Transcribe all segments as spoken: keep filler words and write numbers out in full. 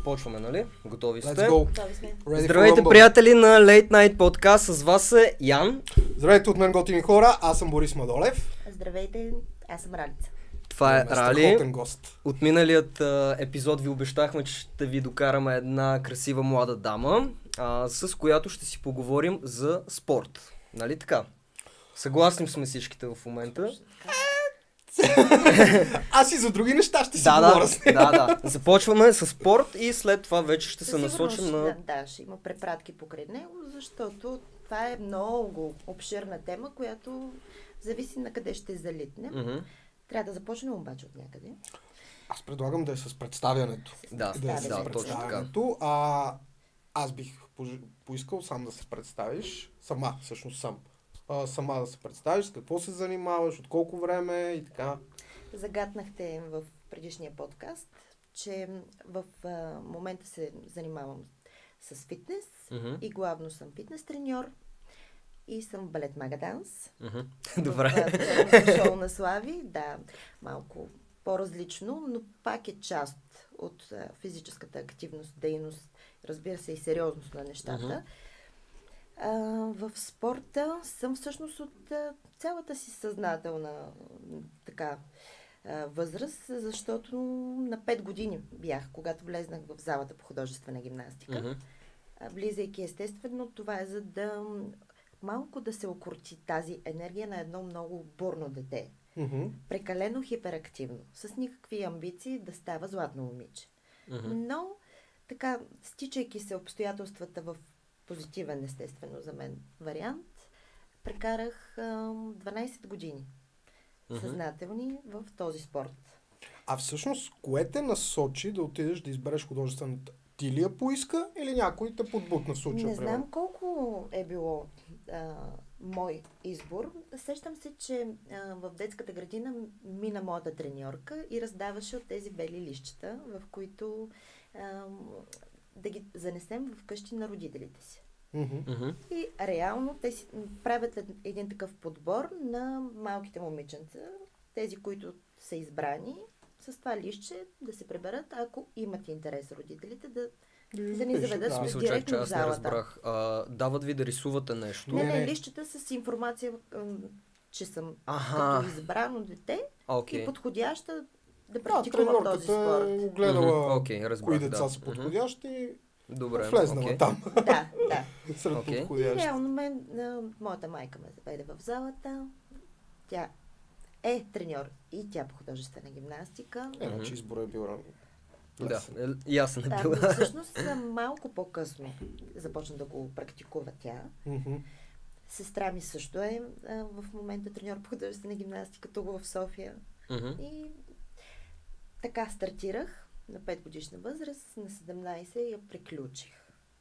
Започваме, нали? Готови сте? Let's go. Готови сме. Ready Здравейте, for Rumble. приятели на Late Night Podcast. С вас е Ян. Здравейте от мен, готини хора. Аз съм Борис Мадолев. Здравейте, аз съм Ралица. Това е Имаме Рали. страхотен гост. От миналият а, епизод ви обещахме, че ще ви докараме една красива млада дама, а, с която ще си поговорим за спорт. Нали така? Съгласни сме всичките в момента. Аз и за други неща ще си Да, говоря да, с нея. да, да. Започваме с спорт и след това вече ще се Със насочим сигурност, на... Да, да, ще има препратки покрай него, защото това е много обширна тема, която зависи на къде ще залитне. Мгм. Трябва да започнем обаче от някъде. Аз предлагам да е с представянето. Да, Да е с да, точно така. представянето. А, аз бих пож- поискал сам да се представиш. Сама, всъщност сам. А, сама да се представиш, с какво се занимаваш, от колко време и така. Загатнахте в предишния подкаст, че в а, момента се занимавам с фитнес Мгм. и главно съм фитнес треньор и съм балет мага данс. Мгм. В Добре. а, държавното шоу на Слави, да, малко по-различно, но пак е част от а, физическата активност, дейност, разбира се и сериозност на нещата. Мгм. А, в спорта съм всъщност от а, цялата си съзнателна м, така а, възраст, защото на пет години бях, когато влезнах в залата по художествена гимнастика. Мгм. А, влизайки естествено, това е за да м, малко да се окрути тази енергия на едно много бурно дете. Мгм. Прекалено хиперактивно, с никакви амбиции да става златно момиче. Мгм. Но, така, стичайки се обстоятелствата в позитивен, естествено за мен вариант, прекарах а, дванайсет години Мгм. съзнателни в този спорт. А всъщност, кое те насочи да отидеш да избереш художествената? Ти ли я поиска или някой те подбутна в случая? Не примерно? знам колко е било а, мой избор. Сещам се, че а, в детската градина мина моята треньорка и раздаваше от тези бели лищчета, в които а, да ги занесем вкъщи на родителите си. Мгм. Мгм. И реално те си правят ед- един такъв подбор на малките момиченца, тези, които са избрани, с това лище да се преберат, ако имат интерес родителите, да да ни заведат Да. В смисъл, директно чак, че в аз не залата. разбрах. А, дават ви да рисувате нещо? Не, Не, не, не. лищата с информация, м, че съм Аха. като избрано дете Окей. и подходяща да Да, практикувам този треньорката е спорт. огледала Мгм. Окей, разбрах, кои деца да. са Мгм. подходящи и Добре, влезнала окей. там Да, да. сред Окей. И подходящи. реално мен, а, моята майка ме заведе в залата. Тя е треньор и тя по художествена гимнастика. Е, Мгм. значи изборът е бил рано. Да, Лесен. е, ясен е Да, бил. но всъщност а, малко по-късно започна да го практикува тя. Мгм. Сестра ми също е а, в момента треньор по художествена гимнастика тук в София. Мгм. И така стартирах на пет годишна възраст, на седемнайсет я приключих.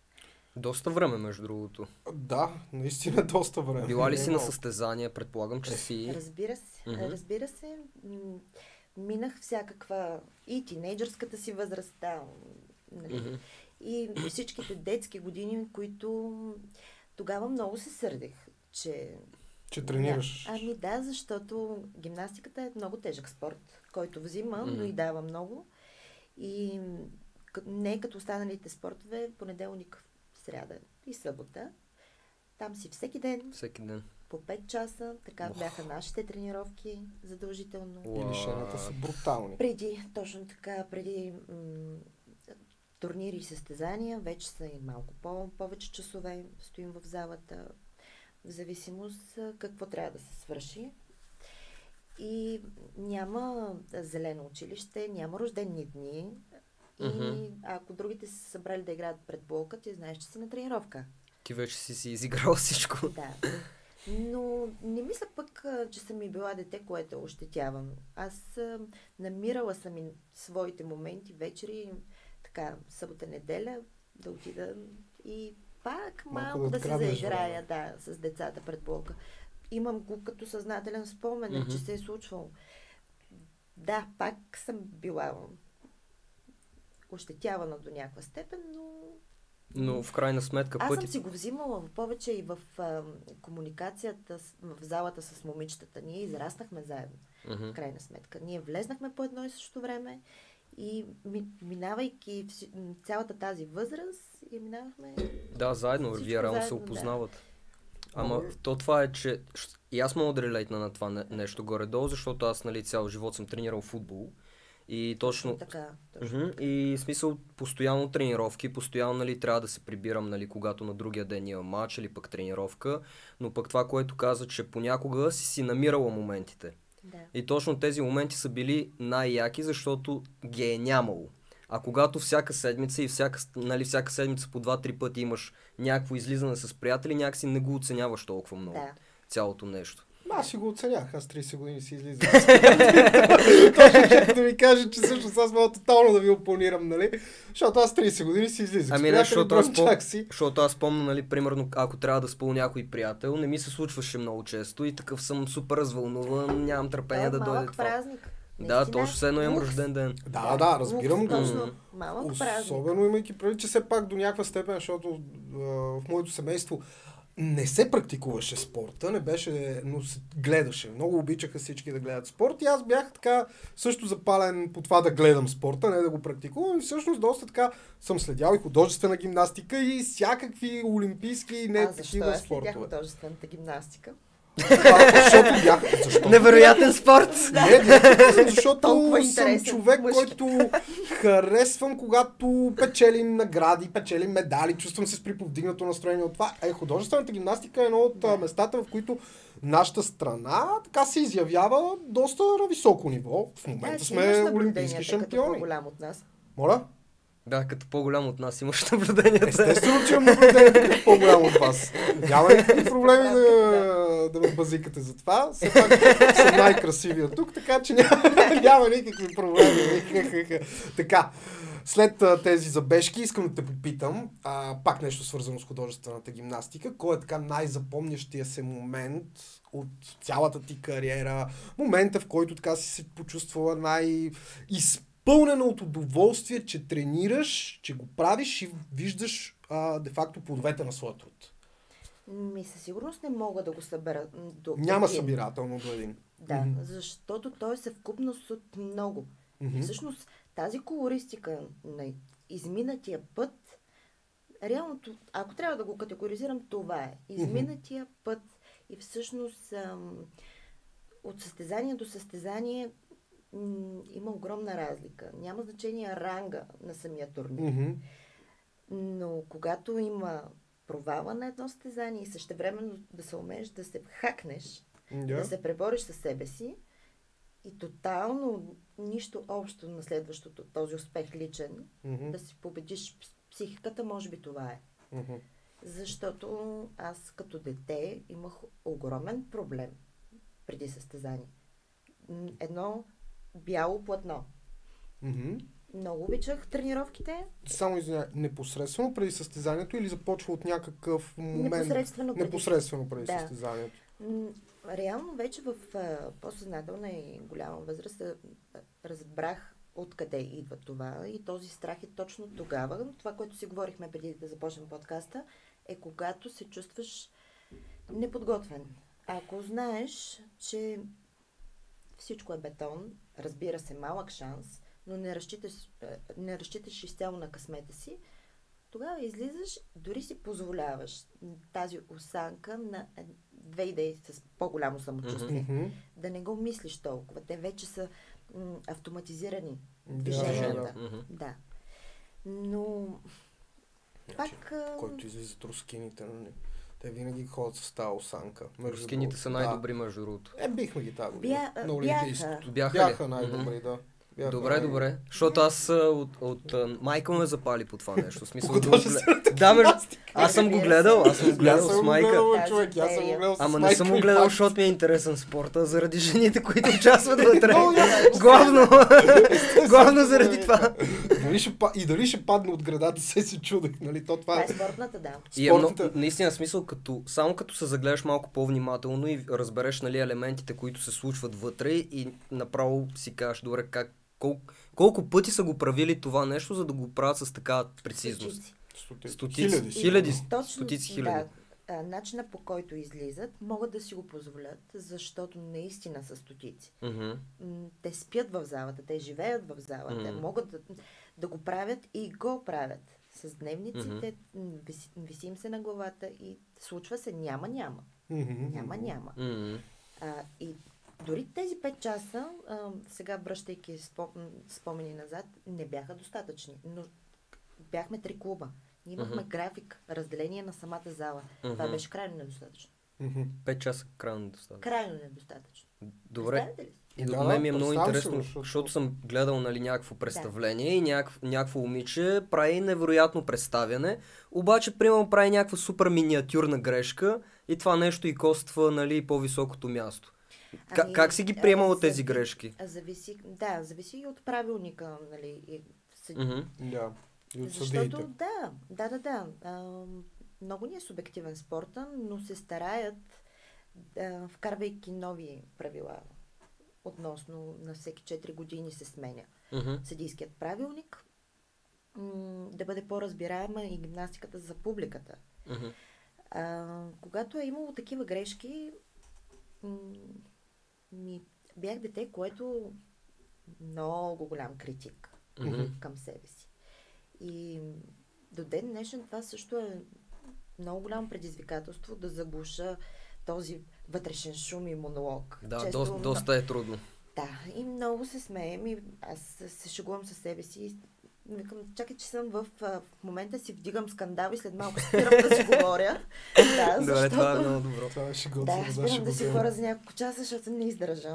Доста време, между другото. Да, наистина доста време. Била ли Не е си на малко. състезания? Предполагам, че си... Разбира се, Мгм. разбира се, м, минах всякаква и тинейджърската си възраст, да, нали, Мгм. и всичките детски години, които тогава много се сърдех, че... Че тренираш. Ня- Ами да, защото гимнастиката е много тежък спорт, който взима, Мгм. но и дава много. И к- не е като останалите спортове, понеделник, сряда и събота. Там си всеки ден, Всеки ден. по пет часа, така Ох. бяха нашите тренировки задължително. Уау. И лишенията са брутални. Преди, точно така, преди м- турнири и състезания, вече са и малко по- повече часове, стоим в залата, в зависимост а, какво трябва да се свърши. И няма а, зелено училище, няма рождени дни. И Мгм. ако другите са събрали да играят пред блока, ти знаеш, че си на тренировка. Ти вече си си изиграл всичко. Да. Но не мисля пък, а, че съм ми била дете, което ощетявам. Аз а, намирала съм и своите моменти, вечери, така, събота-неделя, да отида и пак Малко малко, да да, се откраднеш заиграя, да, с децата пред блока. Имам го като съзнателен спомен, Мгм. че се е случвало. Да, пак съм била ощетявана до някаква степен, но Но в крайна сметка аз пъти... съм си го взимала в повече и в а, комуникацията с, в залата с момичетата. Ние израснахме заедно, Мгм. в крайна сметка. Ние влезнахме по едно и също време И ми, минавайки вси, цялата тази възраст, и минавахме... Да, заедно, Всичко вие реално се заедно, опознават. Ама то това е, че и аз мога да релейтна на това не- нещо горе-долу, защото аз, нали, цял живот съм тренирал футбол. И точно... Така, точно. Мгм. И смисъл, постоянно тренировки, постоянно, нали, трябва да се прибирам, нали, когато на другия ден има матч или пък тренировка, но пък това, което каза, че понякога си си намирала моментите. Да. И точно тези моменти са били най-яки, защото ги е нямало. А когато всяка седмица и всяка, нали, всяка седмица по два-три пъти имаш някакво излизане с приятели, някакси не го оценяваш толкова много. Да. Цялото нещо. Аз си го оценях, аз трийсет години си излизам. Точно ще да ми кажа, че всъщност аз мога тотално да ви опонирам, нали? Защото аз трийсет години си излизам. Ами не, защото аз, пом... си. защото аз помня, нали, примерно, ако трябва да спа някой приятел, не ми се случваше много често и такъв съм супер развълнуван, нямам търпение Да, да малък дойде това. празник. Да, Наистина, точно все едно имам лукс. рожден ден. Да, да, разбирам го. Лукс, точно. Малък празник. Особено имайки преди, че все пак до някаква степен, защото а, в моето семейство не се практикуваше спорта, не беше, но се гледаше. Много обичаха всички да гледат спорт и аз бях така също запален по това да гледам спорта, не да го практикувам. И всъщност доста така съм следял и художествена гимнастика и всякакви олимпийски и не А защо такива аз следях спортове. художествената гимнастика? Това, защото бях... Защо? Невероятен спорт! Не, не, защото Толкова съм интересен, човек, мъжки. който харесвам, когато печелим награди, печелим медали, чувствам се с приповдигнато настроение от това. Е, художествената гимнастика е едно от а, местата, в които нашата страна така се изявява доста на високо ниво. В момента Да, ти сме имаш олимпийски наблюденията като шампиони. по-голям от нас. Моля? Да, като по-голям от нас имаш наблюденията. Естествено, че имам наблюдение като по-голям от вас. Няма никакви проблеми да, да ме базикате за това. Все пак съм най-красивия тук, така че няма, няма никакви проблеми. Така, след а, тези забежки искам да те попитам, а, пак нещо свързано с художествената гимнастика. Кой е така най-запомнящия се момент от цялата ти кариера? Момента, в който така си се почувствала най-изпълнена, пълнена от удоволствие, че тренираш, че го правиш и виждаш а, де-факто плодовете на своя труд. Ми със сигурност не мога да го събера до Няма един. събирателно до един. Да, Мгм. защото той е съвкупност от много. Мгм. Всъщност тази колористика на изминатия път, реално, ако трябва да го категоризирам, това е. Изминатия път и всъщност ам, от състезание до състезание м, има огромна разлика. Няма значение ранга на самия турнир. Мгм. Но когато има провала на едно състезание и същевременно да се умееш да се хакнеш, Да. да се пребориш със себе си и тотално нищо общо на следващото, този успех личен, Мгм. да си победиш п- психиката, може би това е. Мгм. Защото аз като дете имах огромен проблем преди състезание. М, Едно бяло платно. Мгм. Много обичах тренировките. Само извиня, непосредствено преди състезанието или започва от някакъв момент? Непосредствено преди. Непосредствено преди Да. състезанието. М, Реално вече в а, по-съзнателна и голяма възраст а, разбрах откъде идва това и този страх е точно тогава. Това, което си говорихме преди да започнем подкаста, е когато се чувстваш неподготвен. Ако знаеш, че всичко е бетон, разбира се, малък шанс, но не разчиташ, а, не разчиташ изцяло на късмета си, тогава излизаш, дори си позволяваш тази осанка на е, две идеи с по-голямо самочувствие. Мгм. Да не го мислиш толкова. Те вече са м, автоматизирани Да, движенията. да, Мгм. Да. Но Значи, пак... а, който излизат рускините, нали? Те винаги ходят с тази осанка. Между Рускините другото, са най-добри, между другото. Да. Е, бихме ги тази година. Бя- на Олимпийското. бяха. Бяха ли? най-добри, Мгм. да. Бяха Добре, най-добри. добре. Защото аз а, от, от а, майка ме запали по това нещо. В смисъл, По да го художествената глед- да, между... гимнастика. аз съм го Разбира се. гледал, аз съм го Аз гледал съм с го майка. гледал, Тази човек, аз съм го серия. гледал с Ама не майка съм го и гледал, факт. защото ми е интересен спорта, заради жените, които участват вътре. Много ясно. Главно, главно заради това. Дали ще, па- и дали ще падне от градата, се си чудех, нали? То това Това е... е спортната, да. И е много, Спортната- наистина смисъл, като, само като се загледаш малко по-внимателно и разбереш, нали, елементите, които се случват вътре и направо си кажеш, добре, как, колко, колко пъти са го правили това нещо, за да го правят с такава прецизност. Стотици. Стотици. Стотици. Хиляди. Хиляди. Точно, Стотици хиляди. а, начина, по който излизат, могат да си го позволят, защото наистина са стотици. Mm-hmm. М, Те спят в залата, те живеят в залата, Мгм. могат да, да го правят и го правят. С дневниците, м, виси, висим се на главата и случва се, няма, няма. Мгм. Няма, няма. Mm-hmm. А, и дори тези пет часа, а, сега връщайки спо, м, спомени назад, не бяха достатъчни. Но бяхме три клуба. Ние имахме Мгм. график, разделение на самата зала. Това Мгм. беше крайно недостатъчно. Мгм. Пет часа крайно достатъчно. Крайно недостатъчно. Добре. Представяте ли си? И Да, до мен ми е да, много представям си интересно, го, защото- защото съм гледал нали, някакво представление и някакво, някакво момиче прави невероятно представяне, обаче примерно прави някаква супер миниатюрна грешка и това нещо и коства нали, по-високото място. К- Ами, как си ги а, приемала тези зави- грешки? а, Зависи, да, зависи и от правилника, нали. И, съ- Мгм. Да. И от Защото, съдиите. да, да, да, да. А, много ни е субективен спорта, но се стараят, да, вкарвайки нови правила относно на всеки четири години се сменя Мгм. съдийският правилник, м, да бъде по-разбираема и гимнастиката за публиката. Мгм. А, когато е имало такива грешки, м, ми, бях дете, което много голям критик Мгм. към себе си. И до ден днешен това също е много голямо предизвикателство да заглуша този вътрешен шум и монолог. Да, Често доста, доста е трудно. Да, и много се смеем и аз се се шегувам със себе си и викам, чакай, че съм в, а, в момента си вдигам скандал и след малко спирам да си говоря. Да, Добре, защото... това е много добро. Това е шегото. Да, спирам да си говоря за няколко часа, защото не издържам.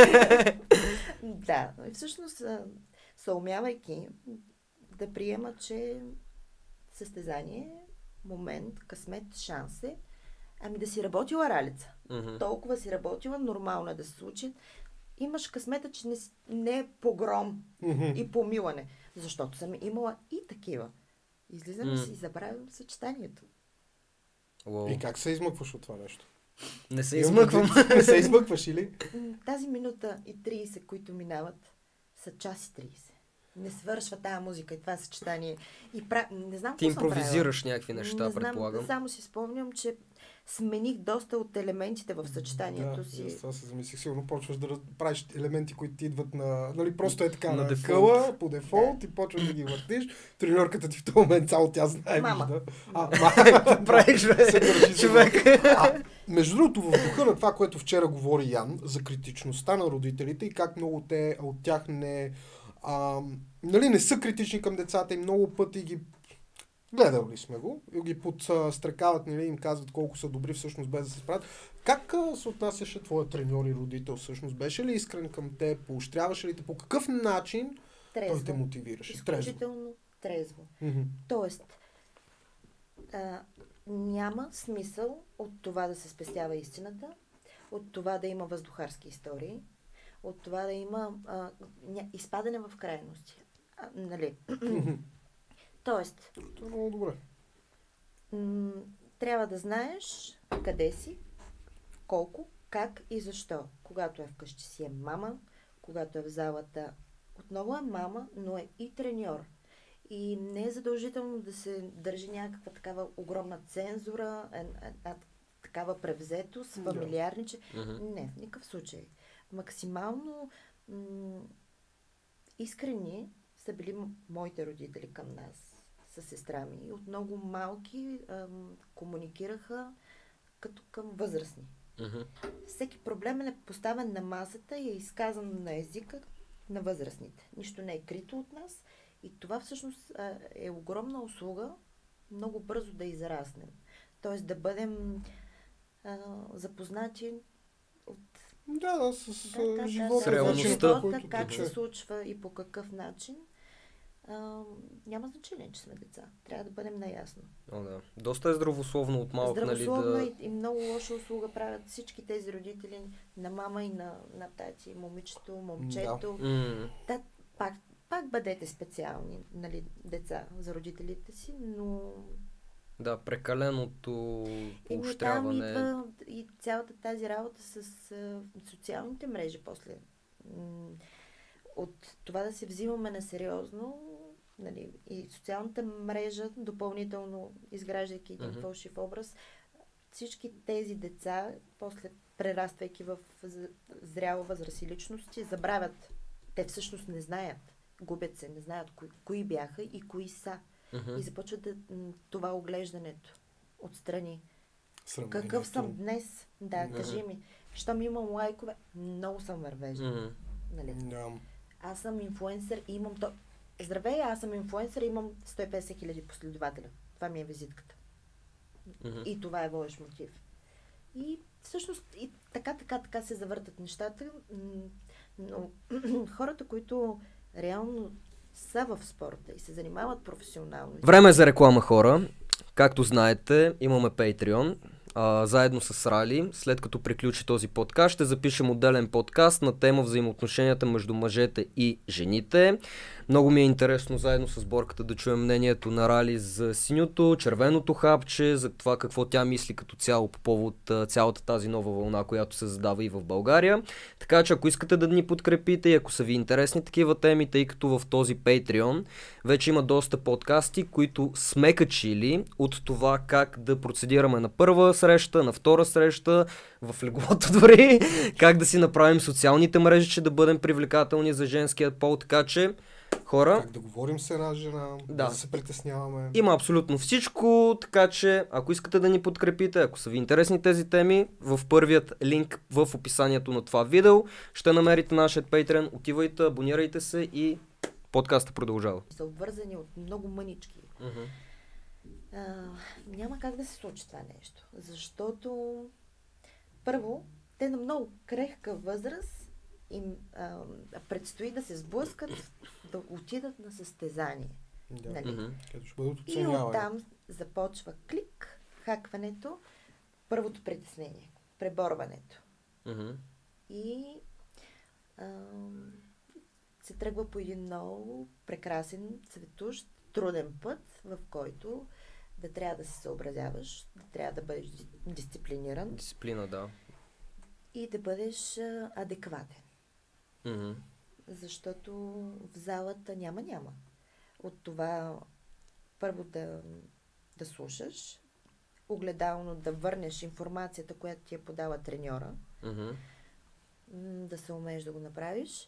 Да, и всъщност а, съумявайки да приема, че състезание, момент, късмет, шанс е, ами да си работила ралица. Мгм. Толкова си работила, нормално е да се случи. Имаш късмета, че не, си- не е погром и помилане. Защото съм имала и такива. Излизам и М. си забравям съчетанието. Уау. И как се измъкваш от това нещо? Не се Имам измъквам. предвид, Не се измъкваш или? М, Тази минута и трийсет, които минават, са час и трийсет. Не свършва тая музика и това съчетание. И пра... Не знам Ти какво съм правила. импровизираш някакви неща, Не знам, предполагам. само си спомням, че смених доста от елементите в съчетанието Да, си. аз това се замислих. Сигурно почваш да раз- правиш елементи, които ти идват на... Нали, просто е така На на, дефолт. къла, по дефолт и почваш да ги въртиш. Треньорката ти в този момент цяло тя знае, Мама. вижда. А, ма, Правиш, бе, се държи за човек. А, между другото, в духа на това, което вчера говори Ян, за критичността на родителите и как много те от тях не, а, нали, не са критични към децата и много пъти ги гледали сме го, и ги подстрекават, нали, им казват колко са добри всъщност без да се справят. Как а, се отнасяше твоя треньор и родител всъщност? Беше ли искрен към те? Поощряваше ли те? По какъв начин той те Трезво. мотивираше? Трезво. Изключително трезво. Мгм. Тоест, а, няма смисъл от това да се спестява истината, от това да има въздухарски истории, от това да има а, ня, изпадане в крайности. А, нали? Мгм. Тоест, Това е много добре. м- трябва да знаеш къде си, колко, как и защо. Когато е вкъщи си е мама, когато е в залата отново е мама, но е и треньор. И не е задължително да се държи някаква такава огромна цензура, една такава превзетост, Да. фамилиарниче. Мгм. Не, в никакъв случай. Максимално м- искрени са били м- моите родители към нас, със сестра ми. И от много малки ам, комуникираха като към възрастни. Мгм. Всеки проблем е поставен на масата и е изказан на езика на възрастните. Нищо не е крито от нас и това всъщност а, е огромна услуга много бързо да израснем. Тоест да бъдем а, запознати от Да, да, с да, да, а, да, живота. С да, реалността. начина, по живота, който как тече. се случва и по какъв начин. А, няма значение, че сме деца. Трябва да бъдем наясно. О, да. Доста е здравословно от малък, нали, Здравословна да... и, и много лоша услуга правят всички тези родители на мама и на, на тати, момичето, момчето. М, Да, пак, пак бъдете специални, нали, деца за родителите си, но Да, прекаленото Еми, там поощряване. идва и цялата тази работа с а, социалните мрежи после. М, От това да се взимаме на сериозно, нали, и социалната мрежа, допълнително изграждайки един Мгм. фалшив образ, всички тези деца, после прераствайки в зряла възраст и личности, забравят. Те всъщност не знаят. Губят се, не знаят кои, кои бяха и кои са. Mm-hmm. И започват да, това оглеждането отстрани. Сравнението. Какъв съм днес? Да, Mm-hmm. кажи ми. Щом имам лайкове, много съм вървежда. Mm-hmm. Нали? Yeah. Аз съм инфлуенсър и имам... То... Здравей, аз съм инфлуенсър и имам сто и петдесет хиляди последователя. Това ми е визитката. Mm-hmm. И това е водещ мотив. И всъщност и така, така, така се завъртат нещата, но хората, които реално са в спорта и се занимават професионално. Време е за реклама, хора. Както знаете, имаме Patreon. А, заедно с Рали, след като приключи този подкаст, ще запишем отделен подкаст на тема взаимоотношенията между мъжете и жените. Много ми е интересно заедно с Борката да чуем мнението на Рали за синьото, червеното хапче, за това какво тя мисли като цяло по повод цялата тази нова вълна, която се задава и в България. Така че ако искате да ни подкрепите и ако са ви интересни такива теми, тъй като в този Patreon вече има доста подкасти, които сме качили от това как да процедираме на първа среща, на втора среща, в леглото дори, как да си направим социалните мрежи, че да бъдем привлекателни за женския пол, така че хора... Как да говорим с една жена, да, да се притесняваме. Има абсолютно всичко, така че ако искате да ни подкрепите, ако са ви интересни тези теми, в първият линк в описанието на това видео ще намерите нашия Patreon, отивайте, абонирайте се и подкастът продължава. Са обвързани от много мънички. Uh-huh. А, няма как да се случи това нещо, защото първо, те на много крехка възраст им а, предстои да се сблъскат, да отидат на състезание. Да. Нали? Mm-hmm. Ще бъдат И оценявани. оттам започва клик, хакването, първото притеснение, преборването. Uh-huh. И а, се тръгва по един много прекрасен, цветущ, труден път, в който да трябва да се съобразяваш, да трябва да бъдеш дисциплиниран. Дисциплина, да. И да бъдеш а, адекватен. Uh-huh. Защото в залата няма-няма. От това първо да, да слушаш, огледално да върнеш информацията, която ти е подала треньора, Uh-huh. да се умееш да го направиш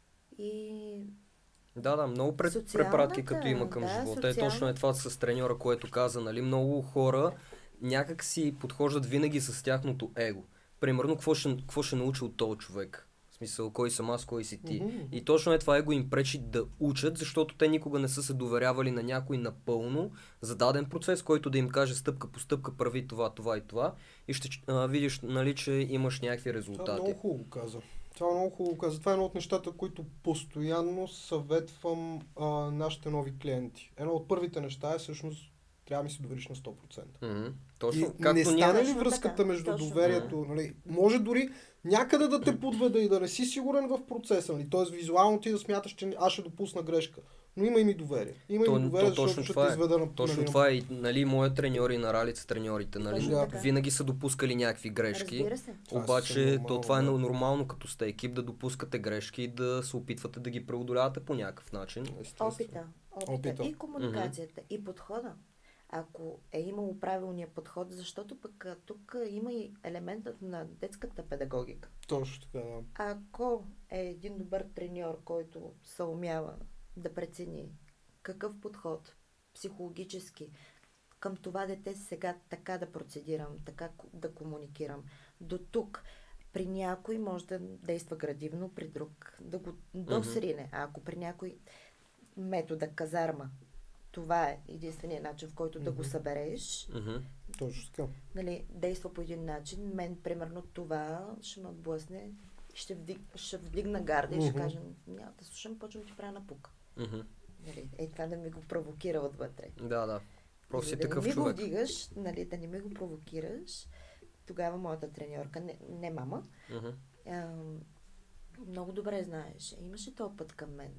и... Да, да, много пред, Социалната, препратки като има към да, живота. Е социална... точно е това с треньора, което каза, нали, много хора някак си подхождат винаги с тяхното его. Примерно, какво ще, какво ще научи от този човек? В смисъл, кой съм аз, кой си ти. Mm-hmm. И точно е това его им пречи да учат, защото те никога не са се доверявали на някой напълно за даден процес, който да им каже стъпка по стъпка прави това, това и това. И ще а, видиш, нали, че имаш някакви резултати. Това много хубаво каза. Това много хубаво каза. Това е едно от нещата, които постоянно съветвам а, нашите нови клиенти. Едно от първите неща е всъщност трябва да ми се довериш на сто процента. Mm-hmm. Точно, И както не ние... стане ли Точно връзката така, между точно. доверието, нали, може дори някъде да те подведа и да не си сигурен в процеса, нали, т.е. визуално ти да смяташ, че аз ще допусна грешка, но има и ми доверие. Има То, и ми доверие, то, точно защото ще това те е. изведа на Точно нали, това е и, нали, моят треньор и на Ралица треньорите, нали, Точно Да. така. винаги са допускали някакви грешки. Разбира се. Това е Обаче, съвсем то нормално, това е да. нормално като сте екип да допускате грешки и да се опитвате да ги преодолявате по някакъв начин. Естествено. Опита, опита, Опита. и комуникацията, mm-hmm. и подхода. Ако е имало правилния подход, защото пък а, тук има и елементът на детската педагогика. Точно така, да. Ако е един добър треньор, който се умява да прецени какъв подход психологически към това дете сега така да процедирам, така да комуникирам, до тук при някой може да действа градивно, при друг да го досрине. А ако при някой метода казарма, това е единственият начин, в който mm-hmm. да го събереш, Mm-hmm. Точно така. нали, действа по един начин. Мен, примерно, това ще ме отблъсне, ще, вдиг, ще вдигна гарда mm-hmm. и ще кажа, няма да слушам, почвам ти правя напук. Mm-hmm. Нали, е това да ми го провокира отвътре. Да, да. Просто си да такъв не ми човек. го вдигаш, нали, да не ми го провокираш, тогава моята треньорка, не, не мама, Mm-hmm. а, много добре знаеш. Имаше този път към мен.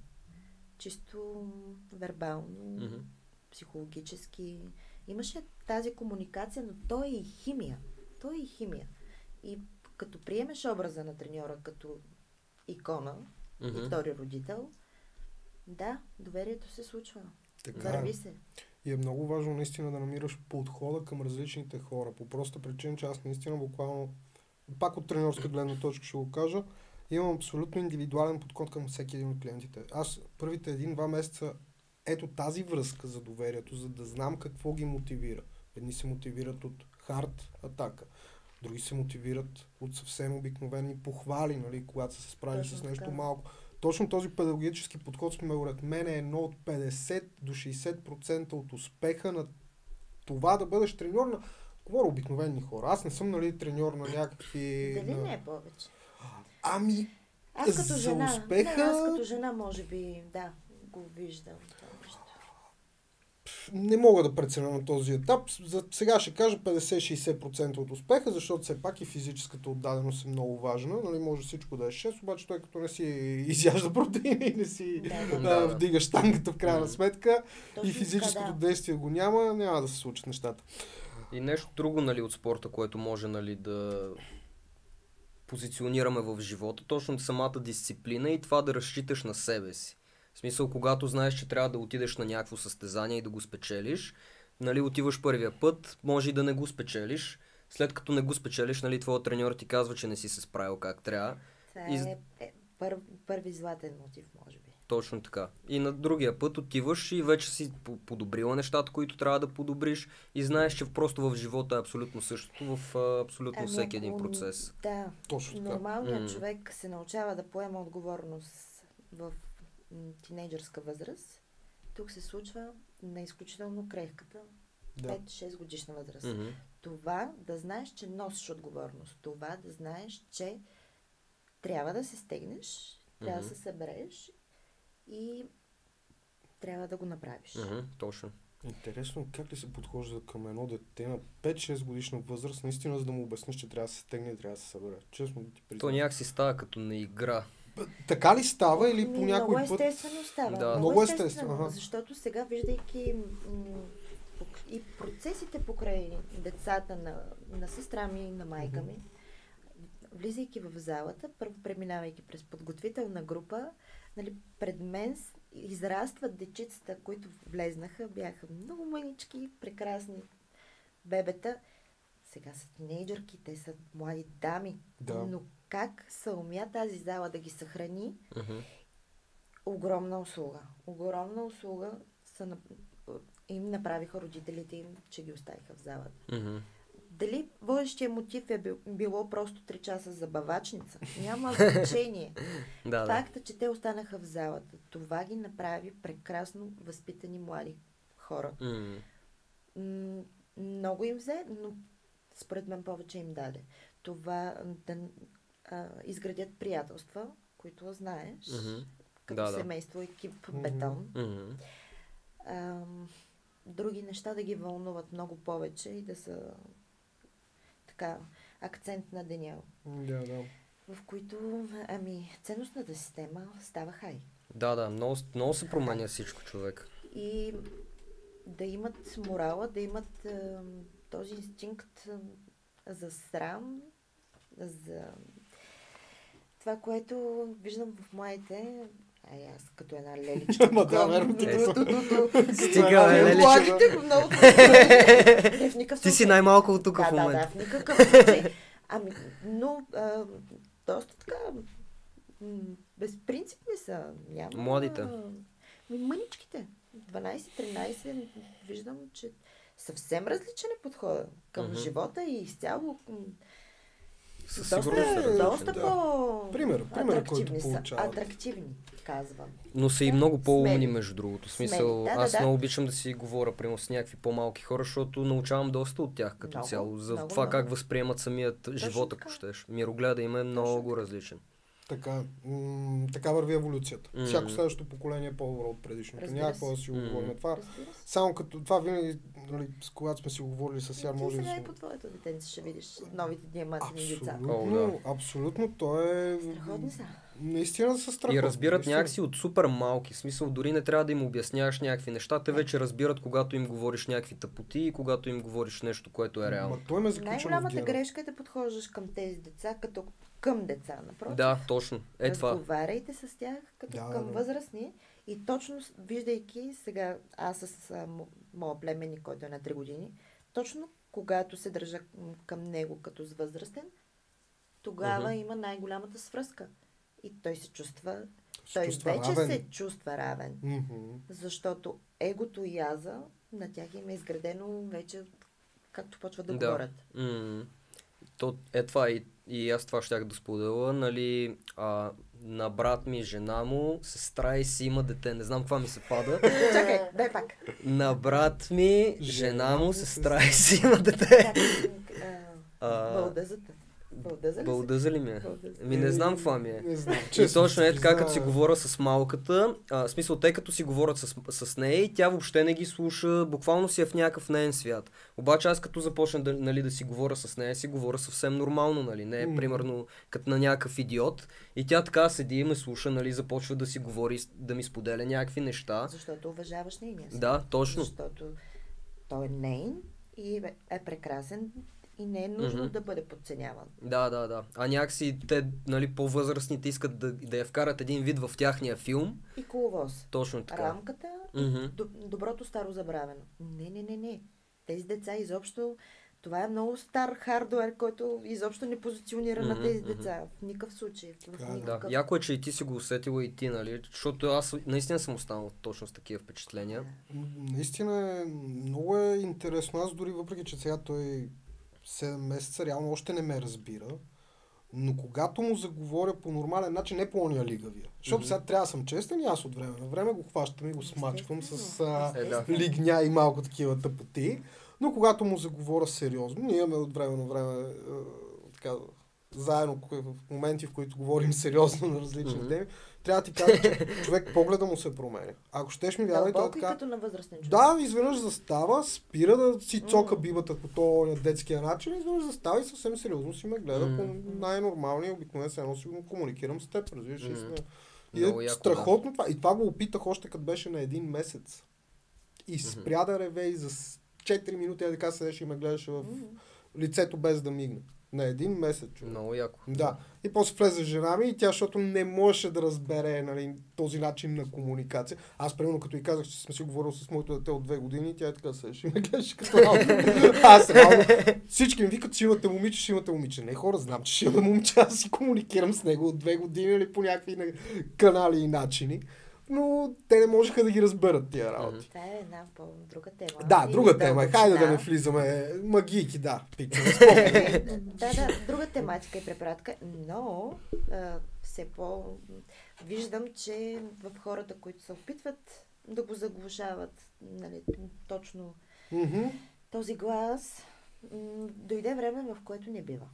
Чисто вербално, Mm-hmm. психологически. Имаше тази комуникация, но то е и химия. То е и химия. И като приемеш образа на треньора като икона Mm-hmm. и втори родител, да, доверието се случва. Така. Върви се. И е много важно наистина да намираш подхода към различните хора. По проста причина, че аз наистина буквално, пак от тренерска гледна точка ще го кажа, имам абсолютно индивидуален подход към всеки един от клиентите. Аз първите един-два месеца ето тази връзка за доверието, за да знам какво ги мотивира. Едни се мотивират от хард атака, други се мотивират от съвсем обикновени похвали, нали, когато са се справили Точно с нещо така. малко. Точно този педагогически подход, според мен, е едно от петдесет до шейсет процента от успеха на това да бъдеш треньор на, говоря, обикновени хора. Аз не съм, нали, треньор на някакви... Дали на... не е повече? Ами, Аз като за жена, успеха- не, аз като жена може би, да, го виждам това нещо. не мога да преценя на този етап. За сега ще кажа петдесет до шейсет процента от успеха, защото все пак и физическата отдаденост е много важна. Нали, може всичко да е шест, обаче той като не си изяжда протеини и не си Да, а, да. Да. вдига штангата в крайна сметка Точно и физическото така, да. действие го няма, няма да се случат нещата. И нещо друго, нали, от спорта, което може, нали, да позиционираме в живота, точно самата дисциплина и това да разчиташ на себе си. В смисъл, когато знаеш, че трябва да отидеш на някакво състезание и да го спечелиш, нали, отиваш първия път, може и да не го спечелиш. След като не го спечелиш, нали, твоят треньор ти казва, че не си се справил как трябва. Това И- е, е пър, първи златен мотив, може би. Точно така. И на другия път отиваш и вече си по- подобрила нещата, които трябва да подобриш и знаеш, че просто в живота е абсолютно същото, в а, абсолютно Ами, всеки един ако- процес. Да, Точно така. нормалният М. човек се научава да поема отговорност в м, тинейджърска възраст. Тук се случва на изключително крехката Да. пет-шест годишна възраст. Мгм. Това да знаеш, че носиш отговорност. Това да знаеш, че трябва да се стегнеш, трябва Мгм. да се събереш и трябва да го направиш. Мгм, точно. Интересно как ли се подхожда към едно дете на пет-шест годишна възраст, наистина, за да му обясниш, че трябва да се стегне и трябва да се събере. Честно да ти То признам. някак си става като на игра. Така ли става или Ми, по някой много път? естествено става. Да. Много, Много естествено, естествено, аха. защото сега, виждайки м- пок- и процесите покрай децата на, на сестра ми и на майка ми, влизайки в залата, първо преминавайки през подготвителна група, нали, пред мен с- израстват дечицата, които влезнаха, бяха много мънички, прекрасни бебета. Сега са тинейджърки, те са млади дами. Да. Но как се умя тази зала да ги съхрани, Мгм. огромна услуга. Огромна услуга са на... им направиха родителите им, че ги оставиха в залата. Мгм. Дали водещия мотив е бил, било просто три часа забавачница? Няма значение. Да, да. Факта, че те останаха в залата, това ги направи прекрасно възпитани млади хора. М. М, много им взе, но според мен повече им даде. Това да а, изградят приятелства, които знаеш, Мгм. като Да, да. семейство, екип, Мгм. бетон. Мгм. Ам, други неща да ги вълнуват много повече и да са така акцент на деня, Да, да. в които, ами, ценностната система става хай. Да, да, много, много се променя всичко, човек. И да имат морала, да имат ам, този инстинкт ам, за срам, за това, което виждам в младите. Ай, аз като една леличка. Ма да, тук, верно, ду- ти ду- като- ду- ду- ду- Стига, като бе, леличка. младите, много добре. В никакъв Ти си случай. най-малко от тук Да, в да, да, момента. в никакъв случай. Ами, но а, доста така м, безпринципни са. Няма... Младите. Ми, мъничките. дванайсет-тринайсет виждам, че съвсем различен е подхода към Мгм. живота и изцяло м, Със доста, сигурност е различен, доста да. по Пример, пример, атрактивни който са. получават. Атрактивни, казвам. Но са и Да, много по-умни, смели. между другото. В Смели, смисъл, да, да, аз да. много обичам да си говоря, примерно, с някакви по-малки хора, защото научавам доста от тях като Много, цяло. За много, това много. как възприемат самият живота, така. ако щеш. Мирогледа им е много различен. Така, м- така върви еволюцията. М. Всяко следващо поколение е по-добро от предишното. Разбира Няма се. какво да си го М. говорим. Това, Разбира се. само като това винаги, нали, с когато сме си го говорили с Яр, Ти може да сега си... и по твоето детенце ще видиш новите диамантни деца. Абсолютно, О, абсолютно, то е... Страхотни са. Наистина са страхотни. И разбират наистина. някакси от супер малки. В смисъл, дори не трябва да им обясняваш някакви неща. Те вече разбират, когато им говориш някакви тъпоти и когато им говориш нещо, което е реално. Ма той ме заключен в Най-голямата гена. грешка е да подхождаш към тези деца като към деца, напротив. Да, точно. Е това. Разговаряйте с тях като Да, към да. възрастни И точно с- виждайки сега, аз с а, мо- моя племенник, който е на три години, точно когато се държа м, към него като с възрастен, тогава Мгм. има най-голямата свръзка. И той се чувства, Се той чувства вече равен. се чувства равен. Мгм. Защото егото и аза на тях им е изградено вече, както почват да, Да. говорят. М. То е това и, и аз това щях да споделя, нали, а, на брат ми, жена му, сестра и си има дете, не знам каква ми се пада. Чакай, дай пак. На брат ми, Жена жена му, му, сестра и сестра. си има дете. Как, а, А, Бълдъзата. Бълдъза ли си? Бълдъза ли ми е? Бълдъза. Ами не знам каква ми е. Не знам. И Честно точно си е така, като си призная. говоря с малката, а, в смисъл, те като си говорят с, с нея и тя въобще не ги слуша, буквално си е в някакъв неен свят. Обаче аз като започна да, нали, да си говоря с нея, си говоря съвсем нормално, нали, не е Мгм. примерно като на някакъв идиот. И тя така седи и ме слуша, нали, започва да си говори, да ми споделя някакви неща. Защото уважаваш нейния свят. Да, точно. Защото той е нейн и е- е прекрасен и не е нужно Мгм. да бъде подценяван. Да, да, да. А някакси те, нали, по-възрастните искат да, да я вкарат един вид в тяхния филм. И коловоз. Точно така. Рамката, Мгм. д- доброто старо забравено. Не, не, не, не. Тези деца изобщо, това е много стар хардуер, който изобщо не позиционира Мгм, на тези мгм. деца. В никакъв случай. В Така е, да. Да, никакъв... яко е, че и ти си го усетила и ти, нали? Защото аз наистина съм останал точно с такива впечатления. М, Наистина е много е интересно. Аз дори въпреки, че сега той седем месеца реално още не ме разбира. Но когато му заговоря по нормален начин, не по ония лигавия. Защото Мгм. сега трябва да съм честен и аз от време на време го хващам и го смачквам с а, Е, да. лигня и малко такива тъпоти. Но когато му заговоря сериозно, ние имаме от време на време а, така, заедно кое- в моменти, в които говорим сериозно на различни Мгм. теми, трябва да ти кажа, че човек погледа му се променя. Ако щеш ми вярвай, той е Дълбоко и така... като на възрастен човек. Да, изведнъж застава, спира да си цока М. бибата по този детския начин, изведнъж застава и съвсем сериозно си ме гледа М. по най-нормалния, обикновен се едно си го комуникирам с теб, разбираш ли? М. сме. И Много е яко, страхотно това. И това го опитах още като беше на един месец. И спря да реве и за с- четири минути, е така седеше и ме гледаше в М. лицето без да мигне. На един месец, човек. Много яко. Да. И после влезе жена ми и тя, защото не можеше да разбере, нали, този начин на комуникация. Аз, примерно, като и казах, че сме си говорил с моето дете от две години, тя е така се ще ме гледаше като малко. Аз реално, всички ми викат, че имате момиче, ще имате момиче. Не, хора, знам, че ще имаме момиче, аз си комуникирам с него от две години или по някакви на- канали и начини. Но те не можеха да ги разберат тия работи. Това е една по-друга тема. Да, И друга тема. е. Хайде да дълбочина. не влизаме. Магийки, да. Пичове, спокойно. Да, да, друга тематика и препратка, но а, все по виждам, че в хората, които се опитват да го заглушават, нали, точно Мгм. този глас, м, дойде време, в което не бива.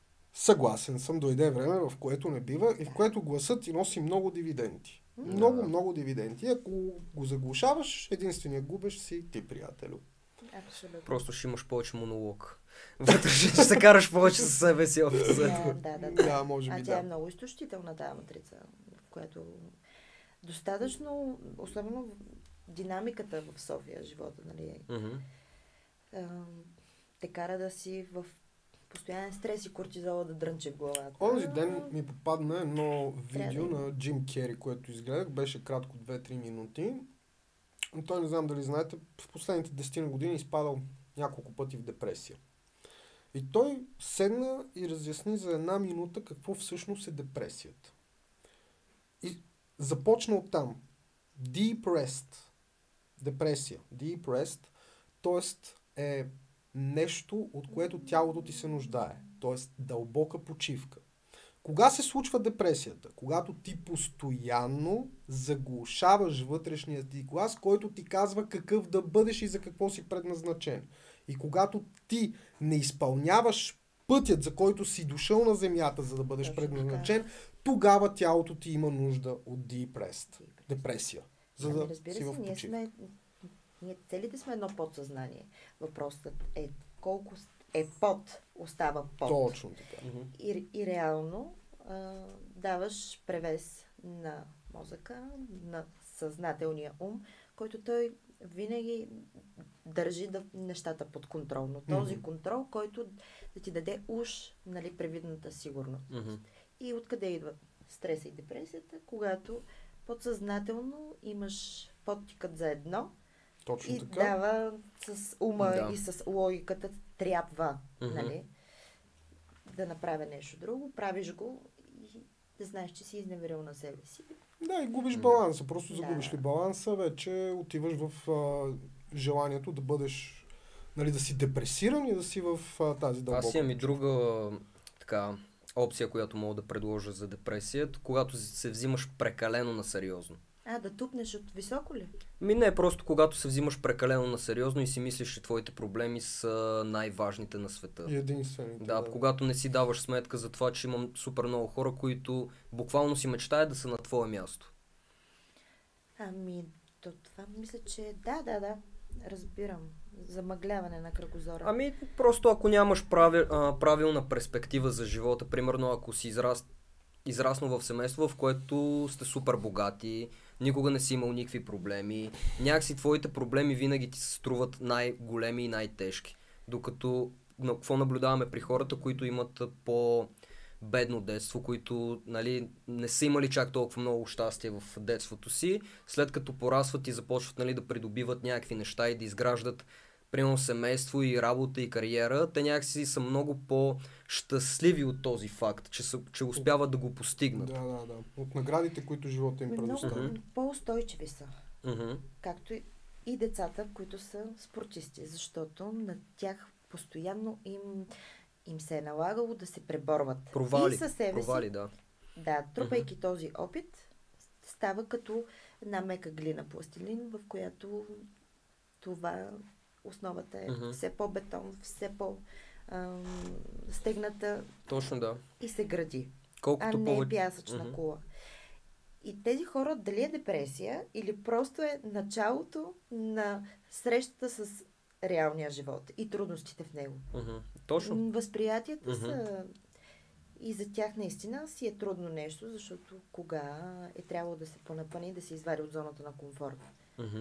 Съгласен съм, дойде време, в което не бива и в което гласът ти носи много дивиденти. Много, Да. много дивиденти. Ако го заглушаваш, единствения губещ си ти, приятелю. Абсолютно. Просто ще имаш повече монолог. Вътре ще се караш повече със себе си общо Да, взето. да, да, да. Да, може А би тя да. е много изтощителна тази матрица, в която достатъчно, особено в динамиката в София, живота, нали, Мгм. а, те кара да си в постоянен стрес и кортизола да дрънче в главата. Онзи ден ми попадна едно Трябва видео да има. на Джим Кери, което изгледах. Беше кратко две-три минути. Но той, не знам дали знаете, в последните десет години изпадал няколко пъти в депресия. И той седна и разясни за една минута какво всъщност е депресията. И започна оттам. Depressed. Депресия. Depressed. Тоест е нещо, от което тялото ти се нуждае. Тоест дълбока почивка. Кога се случва депресията? Когато ти постоянно заглушаваш вътрешния ти глас, който ти казва какъв да бъдеш и за какво си предназначен. И когато ти не изпълняваш пътят, за който си дошъл на земята, за да бъдеш Точно предназначен, тогава тялото ти има нужда от depressed. Депресия. За Ами, да разбира си се, в ние почивка. сме, ние целите сме едно подсъзнание. Въпросът е колко е под, остава под. Точно така. Мгм. И, и реално а, даваш превес на мозъка, на съзнателния ум, който той винаги държи да, нещата под контрол. Но този Мгм. контрол, който да ти даде уж, нали, превидната сигурност. Мгм. И откъде идва стреса и депресията? Когато подсъзнателно имаш подтикът за едно Точно и така. дава с ума Да. и с логиката трябва, Мгм. нали, да направя нещо друго, правиш го и да знаеш, че си изневерил на себе си. Да, и губиш Да. баланса. Просто Да. загубиш ли баланса, вече отиваш в а, желанието да бъдеш, нали, да си депресиран и да си в а, тази дълбока. Аз имам и друга така опция, която мога да предложа за депресия, когато се взимаш прекалено на сериозно. А, да тупнеш от високо ли? Ми не, просто когато се взимаш прекалено на сериозно и си мислиш, че твоите проблеми са най-важните на света. И единствените. Да, когато не си даваш сметка за това, че имам супер много хора, които буквално си мечтаят да са на твое място. Ами, то това мисля, че да, да, да, разбирам. Замъгляване на кръгозора. Ами, просто ако нямаш прави, а, правилна перспектива за живота, примерно ако си израс, израснал в семейство, в което сте супер богати, никога не си имал никакви проблеми, някакси твоите проблеми винаги ти се струват най-големи и най-тежки. Докато, на, какво наблюдаваме при хората, които имат а, по бедно детство, които, нали, не са имали чак толкова много щастие в детството си, след като порастват и започват, нали, да придобиват някакви неща и да изграждат примерно семейство и работа и кариера, те някакси са много по-щастливи от този факт, че, са, че успяват да го постигнат. Да, да, да. От наградите, които живота им Много предоставя. по-устойчиви са. Мгм. Както и- и децата, които са спортисти, защото на тях постоянно им, им се е налагало да се преборват. Провали, И със себе провали, си, да. да, трупайки този опит, става като една мека глина пластилин, в която това основата е Мгм. все по-бетон, все по- ам, стегната Точно да. и се гради, а Колкото не е повече... пясъчна Мгм. кула. И тези хора, дали е депресия или просто е началото на срещата с реалния живот и трудностите в него. Мгм. Точно. М, Възприятията Мгм. са и за тях наистина си е трудно нещо, защото кога е трябвало да се понапъни и да се извади от зоната на комфорт. Мгм.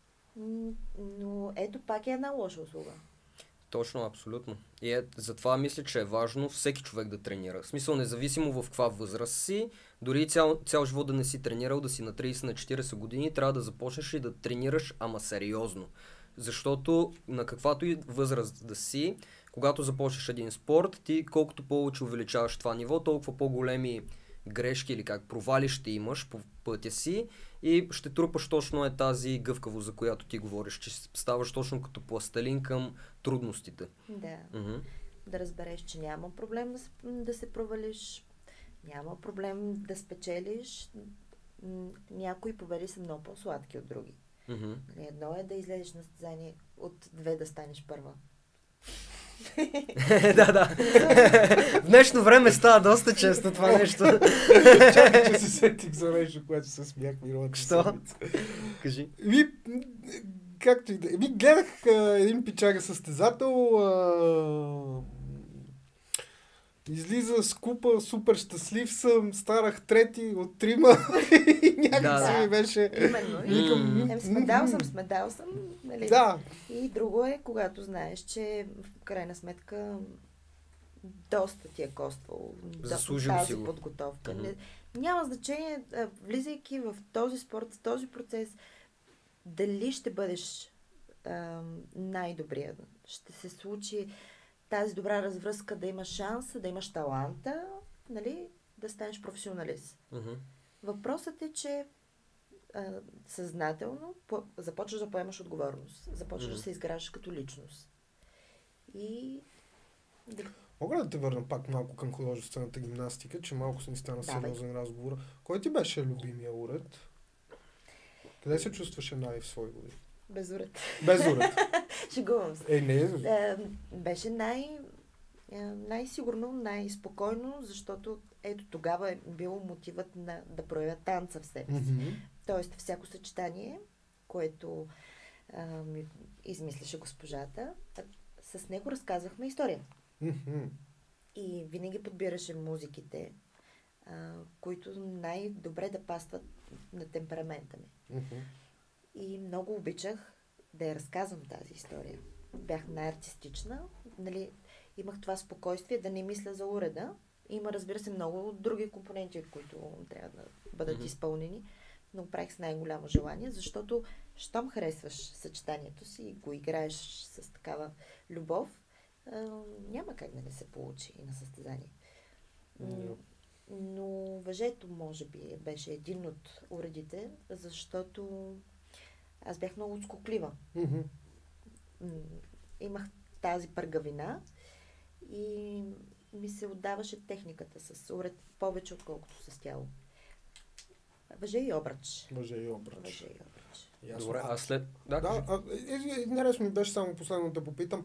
М, Но ето пак е една лоша услуга. Точно, абсолютно. И е, затова мисля, че е важно всеки човек да тренира. В смисъл, независимо в каква възраст си, дори и цял, цял живот да не си тренирал, да си на трийсет, на четирийсет години, трябва да започнеш и да тренираш, ама сериозно. Защото на каквато и възраст да си, когато започнеш един спорт, ти колкото повече увеличаваш това ниво, толкова по-големи грешки или как провали ще имаш по пътя си и ще трупаш точно е тази гъвкавост, за която ти говориш, че ставаш точно като пластелин към трудностите. Да. Мгм. Да разбереш, че няма проблем да се, да се провалиш, няма проблем да спечелиш. М, Някои победи са много по-сладки от други. Мгм. Нали, едно е да излезеш на състезание, от две да станеш първа. Да, да. В днешно време става доста често това нещо. Чакай, че се сетих за нещо, което се смях миналата Що? седмица. Кажи. Ви, както и да е. Ви гледах а, един пичага състезател, а, излиза с купа, супер щастлив съм, старах трети от трима и някак Да, си да. ми беше... Именно. Викам, Ем, смедал съм, смедал съм. Нали? Да, И друго е, когато знаеш, че в крайна сметка доста ти е коствало до- Заслужил тази си го. подготовка. Мгм. Не, няма значение, а, влизайки в този спорт, в този процес, дали ще бъдеш а, най-добрия. Ще се случи тази добра развръзка, да имаш шанса, да имаш таланта, нали, да станеш професионалист. Мгм. Въпросът е, че а, съзнателно по, започваш да поемаш отговорност. Започваш Мгм. да се изграждаш като личност. И да, мога да те върна пак малко към художествената гимнастика, че малко ни стана Давай. сериозен разговор. Кой ти беше любимия уред? Къде се чувстваше най- в свой години? безуред. Без уред. Шегувам се. Е, не е. Е, беше най, е, най-сигурно, най-спокойно, защото ето тогава е било мотивът на, да проявя танца в себе си. Мгм. Тоест всяко съчетание, което а, ми измисляше госпожата, а, с него разказвахме история. Мгм. И винаги подбираше музиките, а, които най-добре да пастват на темперамента ми. Мгм. И много обичах да я разказвам тази история. Бях най-артистична, нали, имах това спокойствие да не мисля за уреда. Има, разбира се, много други компоненти, които трябва да бъдат Мгм. изпълнени, но го правих с най-голямо желание, защото щом харесваш съчетанието си и го играеш с такава любов, а, няма как да не се получи и на състезание. Yeah. Но въжето, може би, беше един от уредите, защото аз бях много скоклива. Mm-hmm. Имах тази пъргавина и ми се отдаваше техниката с уред повече, отколкото с тяло. Въже и обръч. Въже и обръч. Въже и обръч. Ясно. Добре, а след... Да, Да, а, е, интересно ми беше само последно да попитам.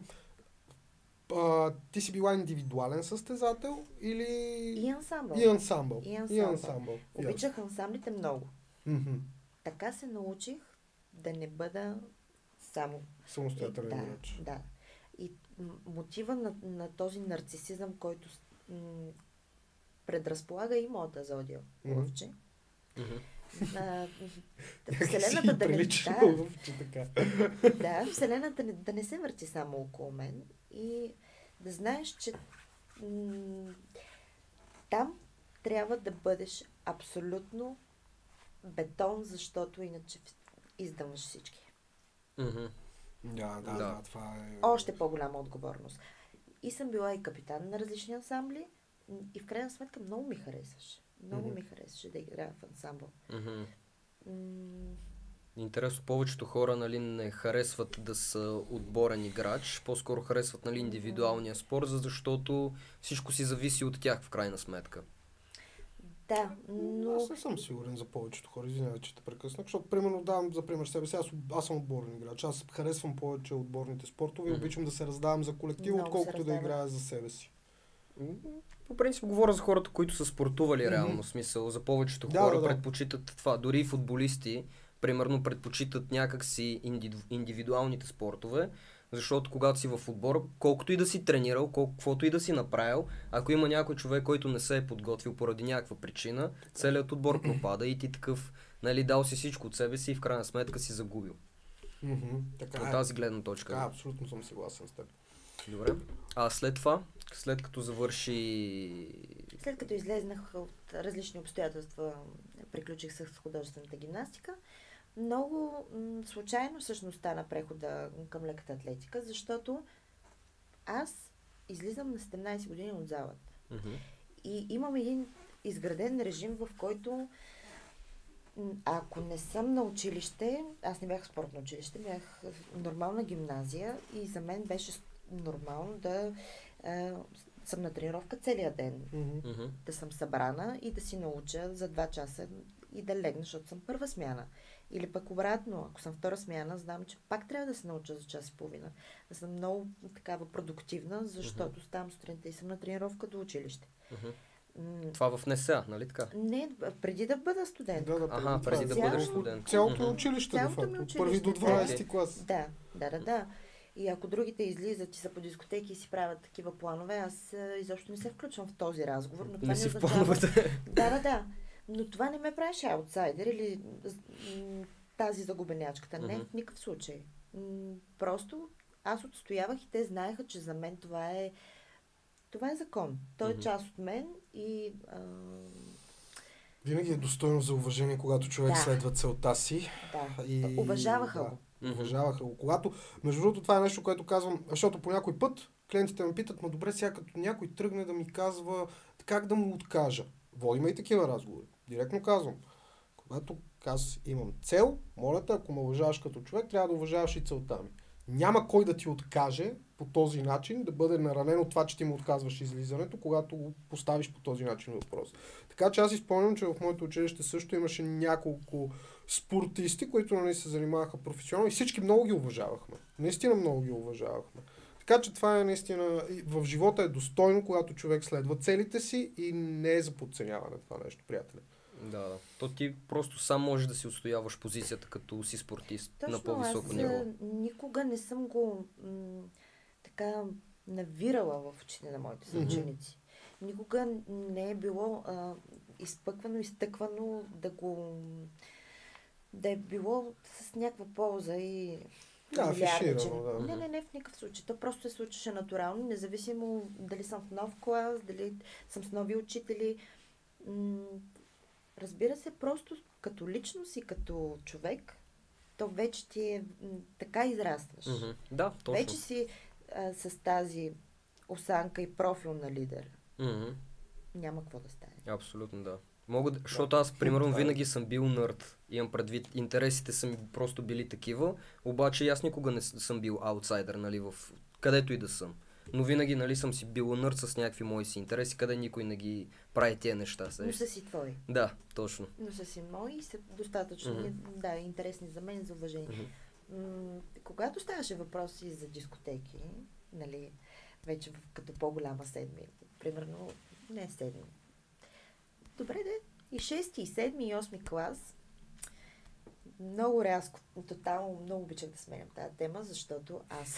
А, ти си била индивидуален състезател или... И ансамбъл. И ансамбъл. И ансамбъл. И ансамбъл. Обичах ансамблите много. Mm-hmm. Така се научих да не бъда само... Самостоятелен да, играч. да. И м- мотива на, на този нарцисизъм, който м- предразполага и моята зодия лъвче. Мгм. А, Някак си Вселената да не... прилича Да, лъвче така. да, Вселената не, да не се върти само около мен и да знаеш, че м- там трябва да бъдеш абсолютно бетон, защото иначе издъмваш всички. Мгм. Да, да, Да. да, това е... Още по-голяма отговорност. И съм била и капитан на различни ансамбли и в крайна сметка много ми харесваше. Много Мгм. ми харесваше да играя в ансамбъл. Мгм. М, Интересно, повечето хора, нали, не харесват да са отборен играч, по-скоро харесват, нали, индивидуалния спорт, за- защото всичко си зависи от тях в крайна сметка. Да, но... Аз не съм сигурен за повечето хора, извинявай, че те прекъснах, защото примерно давам за пример себе си, аз, аз съм отборен играч, аз харесвам повече отборните спортове и Мгм. обичам да се раздавам за колектив, Много се отколкото да раздавах. играя за себе си. М, По принцип говоря за хората, които са спортували Мгм. реално, в смисъл. За повечето Да, хора да, да. предпочитат това. Дори и футболисти, примерно, предпочитат някакси индивиду- индивидуалните спортове, защото когато си в отбор, колкото и да си тренирал, колко- каквото и да си направил, ако има някой човек, който не се е подготвил поради някаква причина, целият отбор пропада и ти такъв, нали, дал си всичко от себе си и в крайна сметка си загубил. Мгм. Така От е. тази гледна точка. Така, абсолютно съм съгласен с теб. Добре. А след това, след като завърши... След като излезнах от различни обстоятелства, приключих с художествената гимнастика, много м- случайно всъщност стана прехода към леката атлетика, защото аз излизам на седемнайсет години от залата. Мгм. И имам един изграден режим, в който м, ако не съм на училище, аз не бях в спортно училище, бях в нормална гимназия и за мен беше с- нормално да а, съм на тренировка целия ден. Мгм. Мгм. Да съм събрана и да си науча за два часа и да легна, защото съм първа смяна. Или пък обратно, ако съм втора смяна, знам, че пак трябва да се науча за час и половина. Да съм много такава продуктивна, защото ставам сутринта и съм на тренировка до училище. Мгм. М, Това в НСА, нали така? Не, преди да бъда студент. Да, да, Аха, това преди е да Цяло- бъдеш студент. Цялото Мгм. училище, де Цялото ми факто. От училище, първи до да. дванайсети клас. Да, да, да, да. И ако другите излизат и са по дискотеки и си правят такива планове, аз а, изобщо не се включвам в този разговор. Но това Не си в означава- плановете. Да, да, да. Но това не ме правеше аутсайдер или м, тази загубенячката. Не, Мгм. в никакъв случай. М, Просто аз отстоявах и те знаеха, че за мен това е това е закон. Той е Мгм. част от мен и а, Винаги е достойно за уважение, когато човек Да. следва целта си. да, И, уважаваха да, го. Мгм. Уважаваха го. Когато, между другото, това е нещо, което казвам, защото по някой път клиентите ме питат, ма добре, сега като някой тръгне да ми казва как да му откажа. Водиме и такива разговори. Директно казвам. Когато аз имам цел, моля те, ако ме уважаваш като човек, трябва да уважаваш и целта ми. Няма кой да ти откаже по този начин, да бъде наранен от това, че ти му отказваш излизането, когато го поставиш по този начин въпрос. Така че аз изпомням, че в моето училище също имаше няколко спортисти, които нали, се занимаваха професионално и всички много ги уважавахме. Наистина много ги уважавахме. Така че това е наистина, и в живота е достойно, когато човек следва целите си и не е за подценяване това нещо, приятели. Да, да. То ти просто сам можеш да си отстояваш позицията като си спортист на Точно, по-високо аз ниво. а, никога не съм го м, така навирала в очите на моите Мгм. съученици. Никога не е било а, изпъквано, изтъквано да го да е било с някаква полза и Да, милиардичен. афиширано, да. Не, не, не в никакъв случай. То просто се случваше натурално, независимо дали съм в нов клас, дали съм с нови учители. М, Разбира се, просто като личност и като човек, то вече ти е м, така израстваш. Mm-hmm. Да, точно. Вече си а, с тази осанка и профил на лидер. Mm-hmm. Няма какво да стане. Абсолютно, да. Мога да, защото аз, примерно, винаги съм бил нърд. Имам предвид, интересите са ми просто били такива, обаче аз никога не с- съм бил аутсайдер, нали, в където и да съм. Но винаги, нали, съм си бил нърд с някакви мои си интереси, къде никой не ги прави тия неща. Но Сеш? са си твои. Да, точно. Но са си мои и са достатъчно Мгм. да, интересни за мен, за уважение. Мгм. М, когато ставаше въпроси за дискотеки, нали, вече в, като по-голяма седми, примерно, не седми. Добре, де, и шести, и седми, и осми клас, много рязко, тотално много обичах да сменям тази тема, защото аз...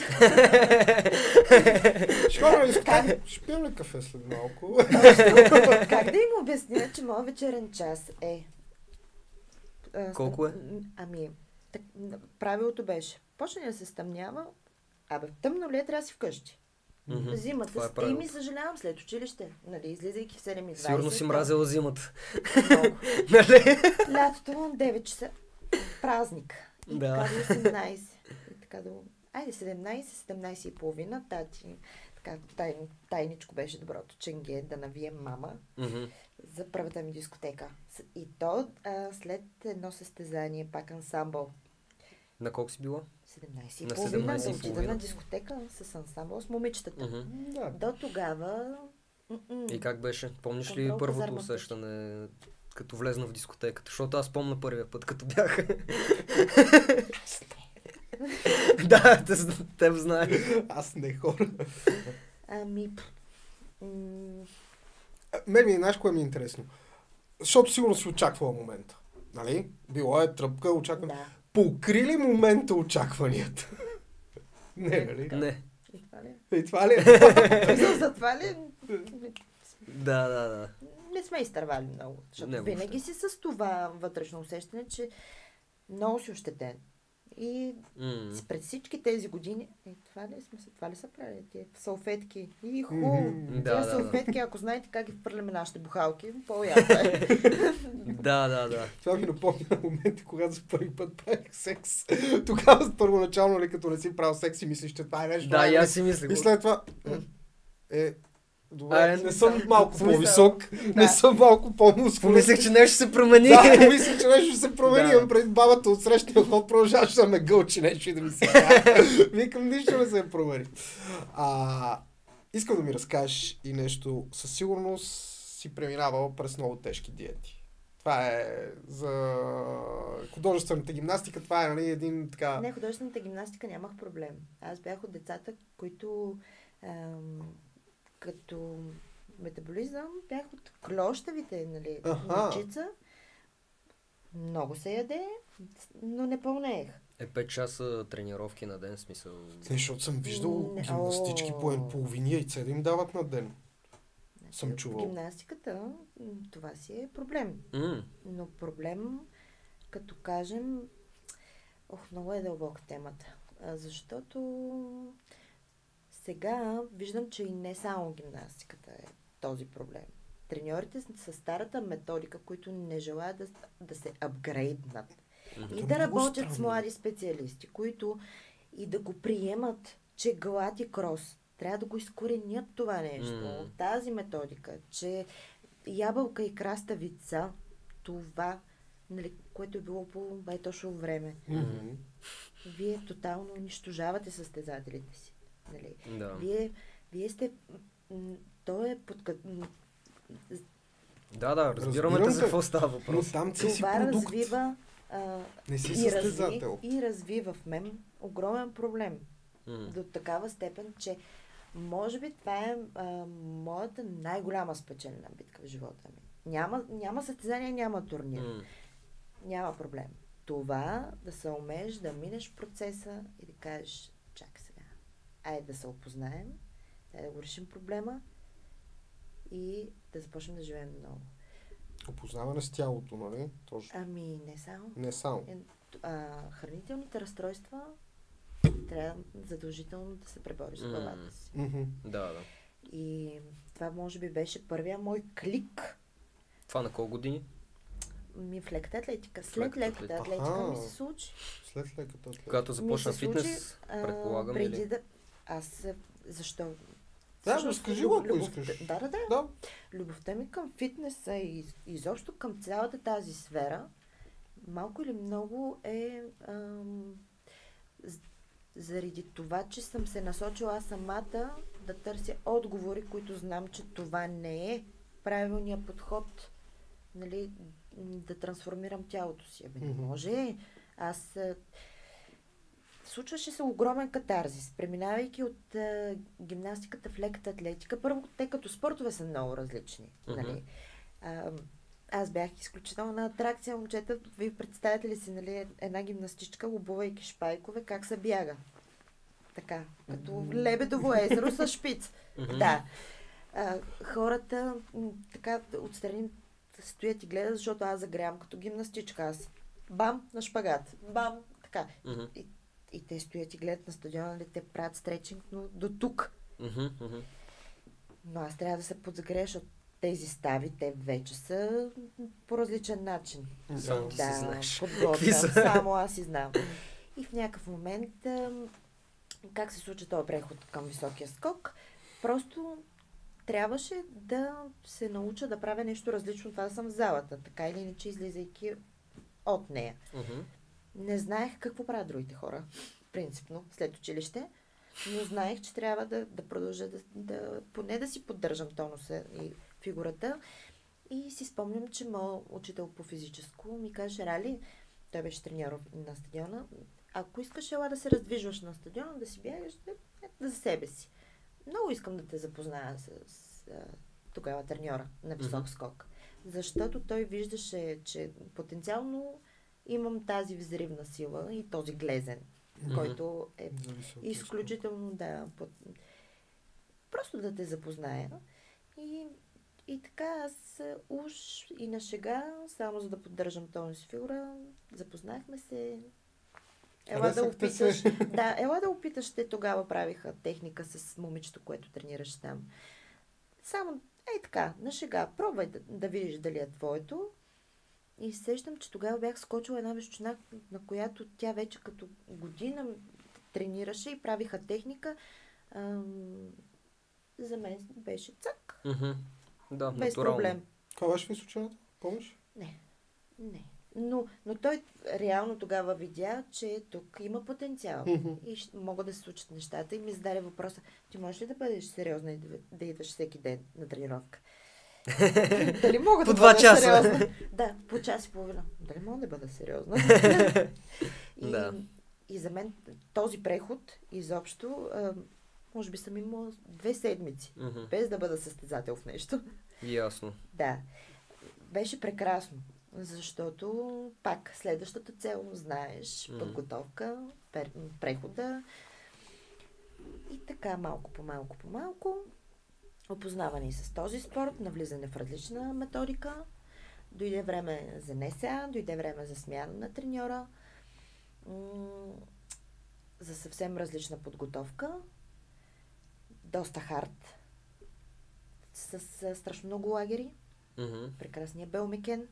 Ще ходим на дискотека, ще пием ли кафе след малко? Как да им обясня, че моят вечерен час е... а, Колко е? стъм- Ами, так, м, правилото беше, почне да се стъмнява, абе, тъмно ли е, трябва да си вкъщи. Мгм. Зимата, Това е и ми правилото. съжалявам след училище, нали, излизайки в седем и двайсет. Сигурно си мразила зимата. Много. Нали? Лятото девет часа, празник. И Да. така до осемнайсет. И така до... Айде, седемнайсет, седемнайсет и половина, тати, така, тай, тайничко беше доброто ченге да навием мама Мгм. за първата ми дискотека. С- И то а, след едно състезание, пак ансамбъл, На колко си била? седемнайсет и На половина, седемнайсет да и отида половина. на дискотека с ансамбъл с момичетата. Мгм. Да. До тогава... м-м. И как беше? Помниш ли Контрол, първото пазарна ключ. усещане, като влезна в дискотеката? Защото аз помня първия път, като бях. Да, те, зн- те знаят. Аз не хора. Ами... м, Мен ми, знаеш кое ми е интересно? Защото сигурно си очаквала момента. Нали? Било е тръпка, очаквам. Да. Покри ли момента очакванията? Не, нали? Не. И това ли? И това ли е? Мисля, за това ли? Да, да, да. Не сме изтървали много. Защото Не, въобще. винаги си с това вътрешно усещане, че много си ощетен. И М. с- пред всички тези години, е, това ли сме се, това ли са правили тия салфетки? И ху, Мгм. тия Да, да, да. салфетки, ако знаете как ги впърляме нашите бухалки, по-ясно е. Да, да, да. Това ми напомня на моменти, когато за първи път правих секс. Тогава първоначално, нали, като не си правил секс и мислиш, че това е нещо. Да, и най- аз си мислех. И след това... Е, добре, А, е, не съм малко смисъл. по-висок, Да. не съм малко по-мускулен. Помислех, че нещо се промени. Да, помислих, че нещо ще се промени. Да. Да. Пред бабата от срещния ход продължаваш да ме гълчи нещо и да ми се казва. Викам, нищо не се е промени. А, искам да ми разкажеш и нещо. Със сигурност си преминавал през много тежки диети. Това е за художествената гимнастика. Това е, нали, един така... Не, художествената гимнастика нямах проблем. Аз бях от децата, които ам, като метаболизъм бях от клощавите, нали, Аха. дечица. Много се яде, но не пълнеех. Е, пет часа тренировки на ден, смисъл. Не, защото съм виждал Не, гимнастички о. по ен- половини яйца да им дават на ден. Съм Значи, чувал. Гимнастиката, м, това си е проблем. М. Но проблем, като кажем, ох, много е дълбока темата. А, защото сега виждам, че и не само гимнастиката е този проблем. Треньорите с с старата методика, които не желаят да, да се апгрейднат Мгм. и Това да е много работят с странно. млади специалисти, които и да го приемат, че глад и крос. Трябва да го изкоренят това нещо. М. От тази методика, че ябълка и краставица, това, нали, което е било по бай точно време. Мгм. Вие тотално унищожавате състезателите си. Нали? Да. Вие, вие сте... м, То е подка... м, Да, да, разбираме Разбирам те за те. какво става Но въпрос. там ти си Това продукт. развива... А, Не си и, състезател. разви, и развива в мен огромен проблем. М. До такава степен, че може би това е а, моята най-голяма спечелена битка в живота ми. Няма, няма състезание, няма турнир. М. Няма проблем. Това да се умееш да минеш процеса и да кажеш, чакай сега, айде да се опознаем, айде да го решим проблема и да започнем да живеем много. Опознаване с тялото, нали? Точно. Ами не само. Не само. Е, а, хранителните разстройства трябва задължително да се пребори с М. главата си. Мгм. Да, да. И това може би беше първия мой клик. Това на колко години? Ми в леката атлетика. След леката леката атлетика. атлетика ми Аха. се случи. След леката атлетика. Когато Ми започна се фитнес, случи, а, предполагам, преди или? да... Аз... а, Защо? Да, Всъщност, разкажи люб- го, ако любовта- искаш. Да, да, да. Да. Любовта ми към фитнеса и изобщо към цялата тази сфера, малко или много е ам, з- заради това, че съм се насочила аз самата да търся отговори, които знам, че това не е правилният подход, нали, м, да трансформирам тялото си. Абе, не Мгм. може. Аз... а, Случваше се огромен катарзис, преминавайки от а, гимнастиката в леката атлетика. Първо, те като спортове са много различни. Мгм. Нали? А, аз бях изключителна атракция, момчета. Вие представяте ли си, нали, една гимнастичка, обувайки шпайкове, как се бяга? Така, като в Лебедово езеро с шпиц. Мгм. Да. А, хората м, така отстрани стоят и гледат, защото аз загрявам като гимнастичка. Аз бам на шпагат, бам, така. Мгм. И, и те стоят и гледат на стадиона, нали, те правят стречинг, но до тук. Мгм, мгм. Но аз трябва да се подзагрея, защото тези стави, те вече са по различен начин. Само ти си Да, знаеш. Какви подготвям, са? само аз си знам. И в някакъв момент, ам, как се случи този преход към високия скок, просто трябваше да се науча да правя нещо различно, това да съм в залата, така или иначе излизайки от нея. Мгм. Не знаех какво правят другите хора, принципно, след училище, но знаех, че трябва да, да продължа да, да, поне да си поддържам тонуса и фигурата. И си спомням, че моят учител по физическо ми каже: Рали, той беше треньор на стадиона, ако искаш ела да се раздвижваш на стадиона, да си бягаш, да, да за себе си. Много искам да те запозная с, с а, тогава треньора на висок Мгм. скок. Защото той виждаше, че потенциално имам тази взривна сила и този глезен, Мгм. който е За високия изключително, да, под... просто да те запозная. И, и така аз а, уж и на шега, само за да поддържам този си фигура, запознахме се. Ела да Харесахте опиташ. се. Да, ела да опиташ. Те тогава правиха техника с момичето, което тренираш там. Само, ей така, на шега, пробвай да, да видиш дали е твоето. И сещам, че тогава бях скочила една вещина, на която тя вече като година тренираше и правиха техника. Ам, за мен беше цък. Мгм. Да, Без натурално. проблем. Каква беше височината? Помниш? Не, не. Но, но той реално тогава видя, че тук има потенциал. Мгм. И ще, могат да се случат нещата. И ми зададе въпроса: ти можеш ли да бъдеш сериозна и да, да идваш всеки ден на тренировка? Дали мога По да два бъда часа. сериозна? Да, по час и половина. Дали мога да бъда сериозна? и, Да. и за мен този преход изобщо, а, може би съм имала две седмици, Мгм. без да бъда състезател в нещо. Ясно. Да. Беше прекрасно, защото пак следващата цел, знаеш, Мгм. подготовка, пер- прехода и така малко по малко по малко. Опознаване и с този спорт, навлизане в различна методика. Дойде време за НСА, дойде време за смяна на треньора, м- за съвсем различна подготовка. Доста хард, с, с страшно много лагери, Мгм. прекрасния Белмекен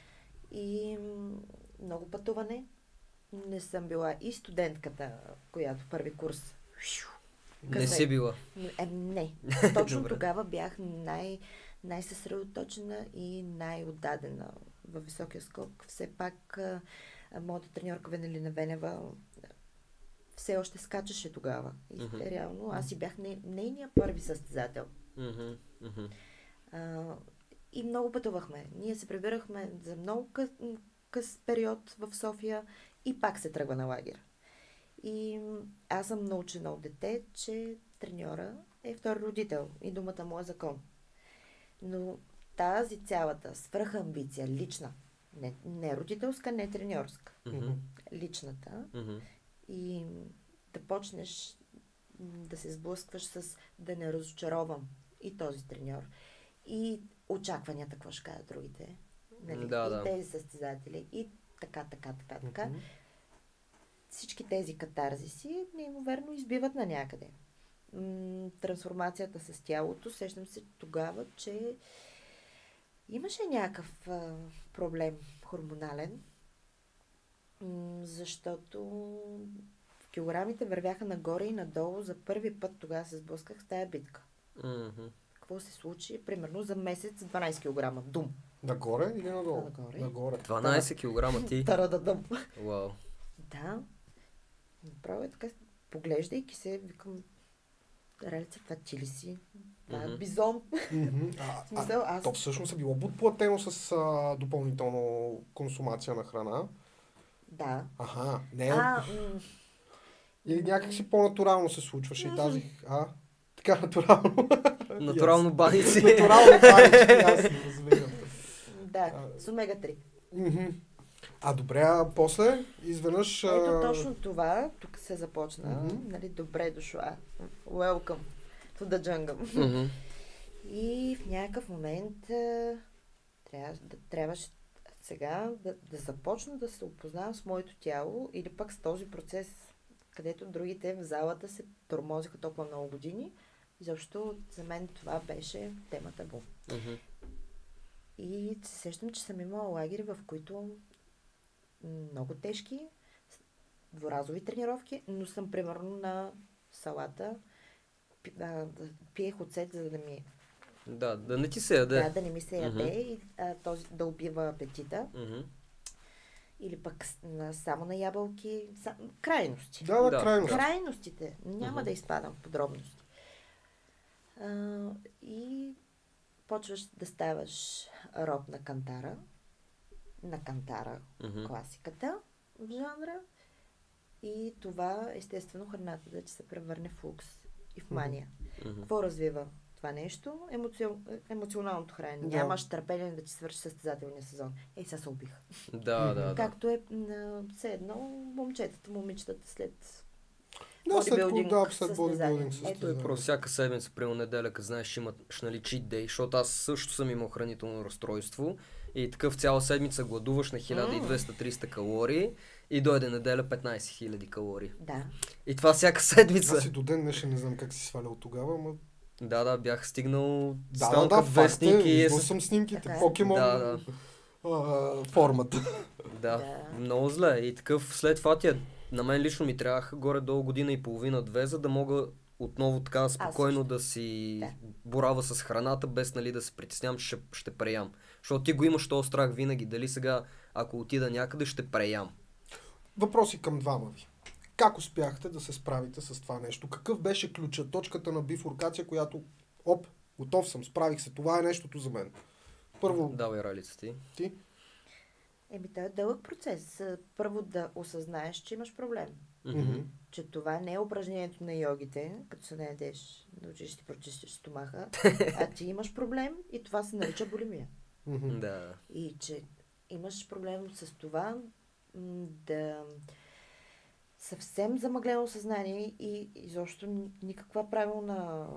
и м, много пътуване. Не съм била и студентката, която първи курс. Не Къде? си била. Е, не. Точно Добре. тогава бях най- най-съсредоточена и най-отдадена във високия скок. Все пак а, а, моята треньорка Венелина Венева а, все още скачаше тогава. И Мгм. реално аз си бях не, нейния първи състезател. Мгм. Мгм. А, и много пътувахме. Ние се прибирахме за много къс, къс период в София и пак се тръгва на лагер. И м, аз съм научена от дете, че треньора е втори родител и думата му е закон. Но тази цялата свръхамбиция, лична, не, не родителска, не треньорска, Мгм. личната, Мгм. и м, да почнеш м, да се сблъскваш с да не разочаровам и този треньор, и очакванията, какво ще кажат другите, нали? Да, и да. тези състезатели, и така, така, така, така. Мгм. Всички тези катарзиси неимоверно избиват на някъде. М, трансформацията с тялото, сещам се тогава, че имаше някакъв а, проблем хормонален, м- защото килограмите вървяха нагоре и надолу. За първи път тогава се сблъсках с тая битка. Мгм. Какво се случи? Примерно за месец дванайсет килограма. Дум. Нагоре или надолу? Нагоре. Нагоре. дванайсет килограма ти. Тарададъм. Вау. Да. Направо е така, поглеждайки се, викам, Ралица, това ти ли си? Това е Мгм. бизон. Мгм. А, В смисъл, а, аз... то всъщност е било подплатено с а, допълнително консумация на храна. Да. Аха, не. А, м- Или някак си по-натурално се случваше и тази... А, така натурално. Натурално баници. Натурално банички, аз не разбирам. да, с омега три. Мгм. А добре, а после изведнъж... а, Ето точно това, тук се започна, Мгм. нали, добре дошла. Welcome to the jungle. Мгм. И в някакъв момент а, трябва, да, трябваше сега да, да започна да се опознавам с моето тяло или пък с този процес, където другите в залата се тормозиха толкова много години. Изобщо за мен това беше темата бум. Мгм. И се сещам, че съм имала лагери, в които много тежки, дворазови тренировки, но съм примерно на салата, пи, а, да, пиех оцет, за да ми Да, да не ти се яде. да, да не ми се яде Мгм. и а, този, да убива апетита. Мгм. Или пък с- на, само на ябълки. Са, крайности. Да, да, Да. крайно. Крайностите. Няма Мгм. да изпадам в подробности. А, и почваш да ставаш роб на кантара. На кантара. Мгм. Класиката в жанра. И това, естествено, храната да ти се превърне в лукс и в мания. Мгм. Какво развива това нещо? Емоцион... Емоционалното хранене. Да. Нямаш търпение да ти свърши състезателния сезон. Ей, сега се убих. Да, да, да. Както е на все едно момчетата, момичетата след Да, след, бодибилдинг да, след състезание. бодибилдинг Ето, състезание. Просто всяка седмица, при неделя, като знаеш, имаш нали, cheat day, защото аз също съм имал хранително разстройство и такъв цяла седмица гладуваш на хиляда и двеста до триста калории и дойде неделя петнайсет хиляди калории. Да. И това всяка седмица. Аз и до ден днешен не знам как си свалял тогава, ама... Да, да, бях стигнал Да, да, странка да, две факт е, снимки и е виждал с... съм снимките, Така е. покемон, Да, да. а, формата. Да, Да. много зле. И такъв след това тия, на мен лично ми трябваха горе-долу година и половина-две, за да мога отново така спокойно да си Да. борава с храната, без нали да се притеснявам, че ще, ще преям. Защото ти го имаш този страх винаги, дали сега, ако отида някъде, ще преям. Въпроси към двама ви. Как успяхте да се справите с това нещо? Какъв беше ключа, точката на бифуркация, която оп, готов съм, справих се, това е нещото за мен. Първо, Давай ралица ти. ти. Еми, това е дълъг процес. Първо да осъзнаеш, че имаш проблем. Мгм. Че това не е упражнението на йогите, като се наедеш, да учиш да ти прочистиш стомаха, а ти имаш проблем и това се нарича булимия. Мгм. Да. И че имаш проблем с това м, да съвсем замъглено съзнание и изобщо ни- никаква правилна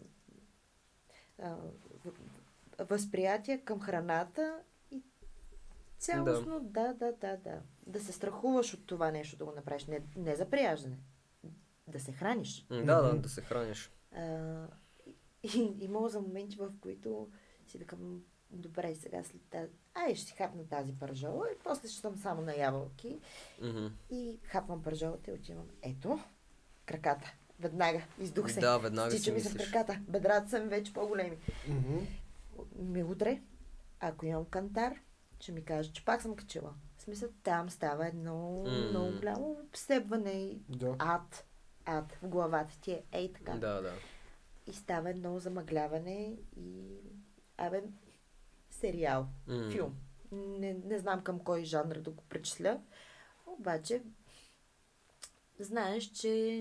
а, в- възприятие към храната и цялостно да, да, да, да. Да се страхуваш от това нещо да го направиш. Не, не за прияждане. Да се храниш. М, Да, да, Мгм. да се храниш. А, и, имало за моменти, в които си викам, добре, сега след тази... Ай, ще си хапна тази пържола и после ще съм само на ябълки. Мгм. И хапвам пържолата и отивам. Ето, краката. Веднага. Издух се. Да, веднага си Стича ми се в мислиш. краката. Бедрата са ми вече по-големи. Мгм. Ми утре, ако имам кантар, ще ми каже, че пак съм качила. В смисъл, там става едно М. много голямо обсебване и Да. ад. Ад в главата ти е ей така. Да, да. И става едно замъгляване и... Абе, сериал, М. филм. Не, не знам към кой жанр да го причисля. Обаче, знаеш, че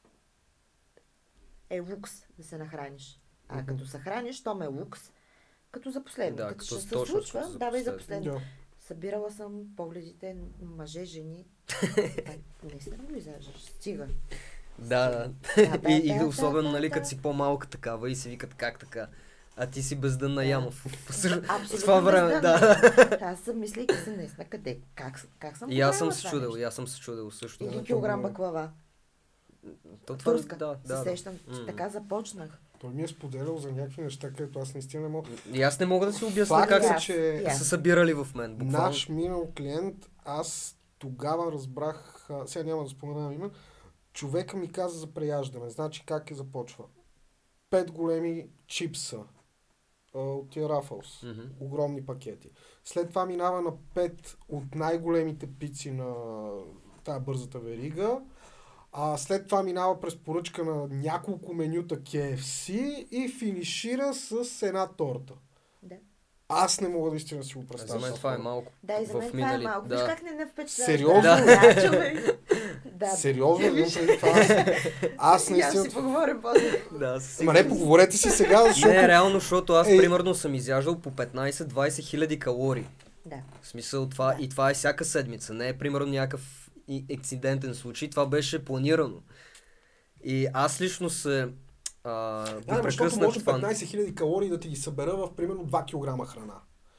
е лукс да се нахраниш. А Мгм. като се храниш, то ме е лукс. Като за последно. Да, като като ще се точно случва, като за давай за последно. последно. Да. Събирала съм погледите мъже, жени. А, наистина го изяждаш. Стига. Да, да. Да, да, И, и да, особено, да, нали, да. като си по-малка такава и си викат как така. А ти си бездънна Да. яма. В, в, в, в Абсолютно това време, бездънна. да. Аз съм мислейки се наистина къде, как, как съм И аз съм направила се това чудил, нещо? и аз съм се чудил също. Един Да, килограм това е. баклава. То това- Турска. Да, се да. сещам, че М. така започнах. Той ми е споделял за някакви неща, където аз наистина не мога. И аз не мога да си обясня Факт как е, са, че са събирали в мен. Буквално. наш минал клиент, аз тогава разбрах, а, сега няма да споменавам име, човека ми каза за преяждане. Значи как е започва? Пет големи чипса а, от тия Рафълс. Мгм. Огромни пакети. След това минава на пет от най-големите пици на тая бързата верига. А след това минава през поръчка на няколко менюта Кей Еф Си и финишира с една торта. Да. Аз не мога наистина да си го За представя. мен това е малко. Да, и за мен в това е минали- малко. да. Виж как не ме впечатлява. Сериозно? Да, човек. Да. Сериозно, имам преди това. Аз, аз Я наистина... си поговорим после. Да, със Ама не, поговорете си сега, защото... Не, реално, защото аз Ей. примерно съм изяждал по петнайсет-двайсет хиляди калории. Да. В смисъл това, Да. и това е всяка седмица, не е примерно някакъв и- инцидентен случай, това беше планирано. И аз лично се а, Да, го ама защото прекъснах може това. петнайсет хиляди калории да ти ги събера в примерно два килограма храна.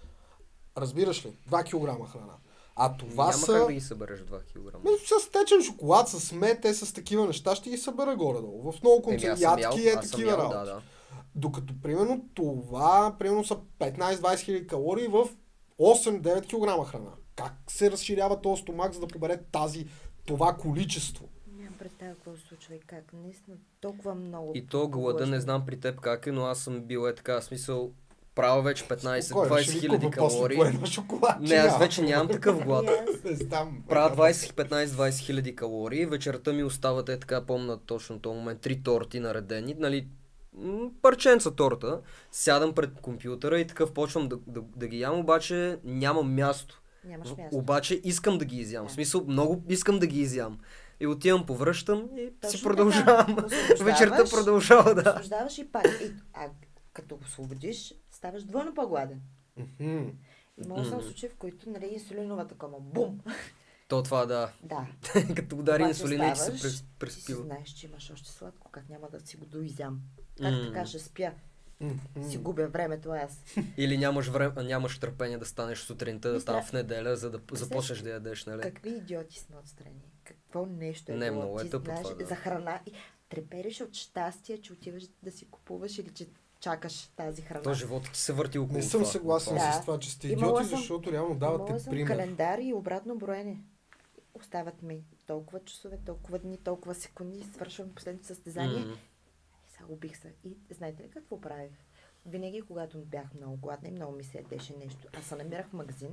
Разбираш ли? два килограма храна. А това Няма са... как да ги събереш два килограма. Ме, с течен шоколад, с мед, те с такива неща ще ги събера горе-долу. В много Еми, аз концерти, съм ял, ядки е аз съм такива ял, работи. да, да. Докато, примерно, това, примерно са петнайсет-двайсет хиляди калории в осем-девет килограма храна. Как се разширява този стомак, за да побере тази, това количество? Нямам представа какво се случва и как. Наистина толкова много. И то глада, подлъжно. не знам при теб как е, но аз съм бил е така, в смисъл, правя вече Спокойно, петнайсет-двайсет ще ви хиляди купя после калории. по едно шоколадче, Не, аз няма. вече нямам такъв глад. И аз. Не знам. Правя двайсет, петнайсет-двайсет хиляди калории, вечерта ми остават е така, помня точно този момент, три торти наредени, нали, м, парченца торта, сядам пред компютъра и такъв почвам да, да, да ги ям, обаче нямам място. Нямаш място. Обаче искам да ги изям, в Да. смисъл много искам да ги изям. И отивам, повръщам и Точно си така. продължавам. Освобождаваш, Вечерта продължава, да. Освобождаваш и пак. И, а като го освободиш, ставаш двойно по-гладен. Мгм. Имала съм Мгм. случаи, в които, нали, инсулиновата кома, бум! То това да. Да. Като удари Обаче инсулина и ти се ставаш, през- Ти си преспива. знаеш, че имаш още сладко, как няма да си го доизям. Как М. така ще спя? Мгм. Си губя времето аз. Или нямаш време, нямаш търпение да станеш сутринта Мисля- там в неделя, за да Мисля, започнеш че- да ядеш, нали? Какви идиоти сме отстрани? Какво нещо е Не, било? много е Ти тъпо знаеш, това, да. за храна и трепериш от щастие, че отиваш да си купуваш или че чакаш тази храна. То живота ти се върти около Не съм това. съгласен Да. с това, че сте Имала идиоти, съм- защото реално давате Имала съм пример. календар и обратно броене. Остават ми толкова часове, толкова дни, толкова секунди, свършвам последното състезание. М. И сега убих се. И знаете ли какво правих? Винаги, когато бях много гладна и много ми се ядеше нещо, аз се намирах в магазин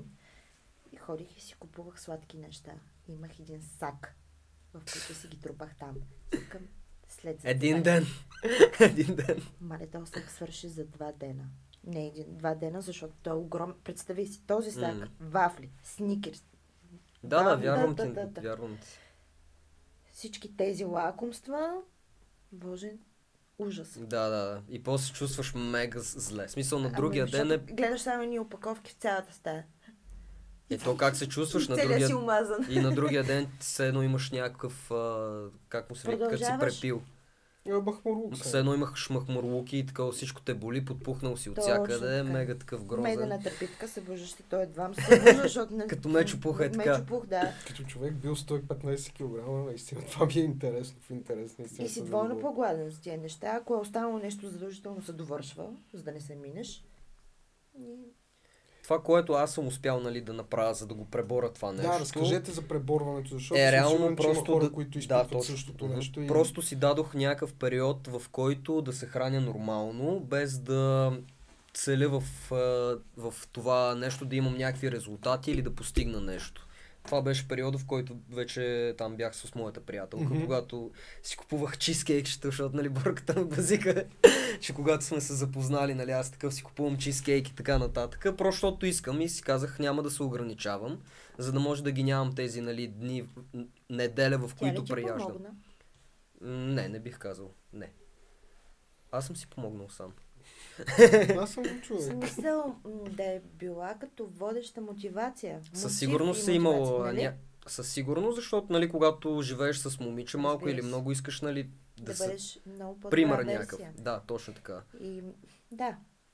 и ходих и си купувах сладки неща. Имах един сак, в който си ги трупах там. Викам, след Един състезание. ден. Един ден. Мале, този сак свърши за два дена. Не един, два дена, защото той е огромен. Представи си, този сак, М. вафли, сникерс, Да, да, Да, вярвам да, ти. да, да. Вярвам ти. всички тези лакомства, боже, ужас. Да, да, да. И после се чувстваш мега з- зле. В смисъл на Ами, другия ден е... защото гледаш само едни опаковки в цялата стая. И то как се чувстваш на Целият другия... си омазан. И на другия ден все едно имаш някакъв... А... Как му се вика, като си Продължаваш. препил. Е, махмурлук Все сега. едно имаш махмурлуки и такова всичко те боли, подпухнал си от Точно всякъде, така. мега такъв грозен. Медената питка се бужаш и той едва се събужда, защото... не- Като мечопух е така. Мечопух, да. Като човек бил сто и петнайсет килограма, наистина това ми е интересно, в интерес наистина. И си съм двойно много- по-гладен с тия неща. Ако е останало нещо, задължително се довършва, за да не се минеш. И... Това, което аз съм успял, нали, да направя, за да го преборя това нещо. Да, разкажете за преборването, защото Е, съм реално сигурен, че има просто хора, да- които да, изпитват точно. същото Мгм. нещо. И... Просто си дадох някакъв период, в който да се храня нормално, без да целя в, а, в това нещо да имам някакви резултати или да постигна нещо. Това беше периода, в който вече там бях с моята приятелка, Мгм. когато си купувах чизкейкчета, защото нали бърката ме базика, че когато сме се запознали, нали аз такъв си купувам чизкейк и така нататък, просто защото искам и си казах няма да се ограничавам, за да може да ги нямам тези нали дни, н- неделя, в Тя които ли ти преяждам. помогна? М, Не, не бих казал. Не. Аз съм си помогнал сам. Аз съм го човек. Смисъл м, да е била като водеща мотивация. Със Мотив сигурност и си имал... мотивация, нали? Ня... Със сигурност, защото нали, когато живееш с момиче малко Разбира или се. много искаш нали, да, Да се... бъдеш много по-добра Пример версия. някакъв. Да, точно така. И да,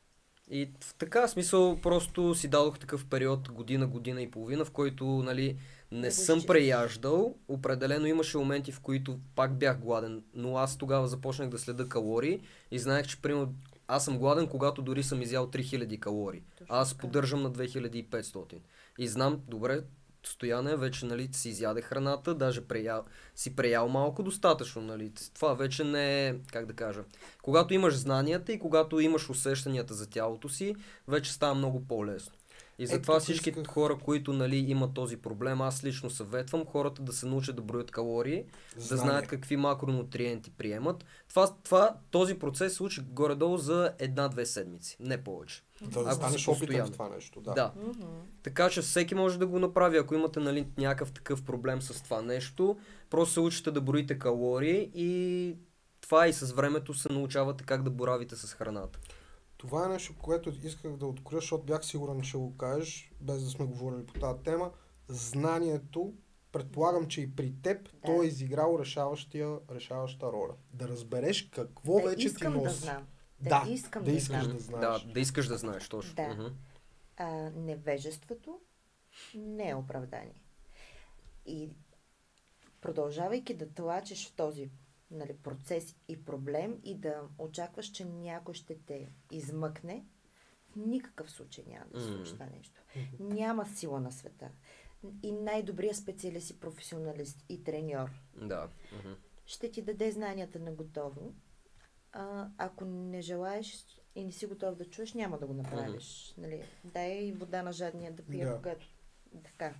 И в така смисъл просто си дадох такъв период, година, година и половина, в който, нали, не Да го съм изчистиш. преяждал. Определено имаше моменти, в които пак бях гладен, но аз тогава започнах да следа калории и знаех, че примерно аз съм гладен, когато дори съм изял три хиляди калории. Точно Аз така. поддържам на две хиляди и петстотин. И знам, добре, Стояне вече, нали, си изяде храната, даже преял, си преял малко достатъчно, нали. Това вече не е, как да кажа, когато имаш знанията и когато имаш усещанията за тялото си, вече става много по-лесно. И затова тук всички исках- хора, които, нали, имат този проблем, аз лично съветвам хората да се научат да броят калории, да Знание. знаят какви макронутриенти приемат. Това, това, този процес се случи горе-долу за една-две седмици, не повече. Да, да Ако станеш си опитен постоянно. в това нещо. Да. Да. Мгм. Така че всеки може да го направи, ако имате, нали, някакъв такъв проблем с това нещо, просто се учите да броите калории и това и с времето се научавате как да боравите с храната. Това е нещо, което исках да откроя, защото бях сигурен, че го кажеш, без да сме говорили по тази тема. Знанието, предполагам, че и при теб, Да. то е изиграло решаващия, решаваща роля. Да разбереш какво Да вече ти искам да носи. знам. Да, Да, искам да да, искаш знам. да знаеш. Да, да искаш да знаеш точно. Да. Мгм. А, невежеството не е оправдание. И продължавайки да тлачеш в този, нали, процес и проблем и да очакваш, че някой ще те измъкне, в никакъв случай няма да се Мгм. случи това нещо. Няма сила на света. И най-добрият специалист и професионалист и треньор Да. Мгм. ще ти даде знанията на готово. А, ако не желаеш и не си готов да чуеш, няма да го направиш. Нали? Дай вода на жадния да пие, Да. когато... Така.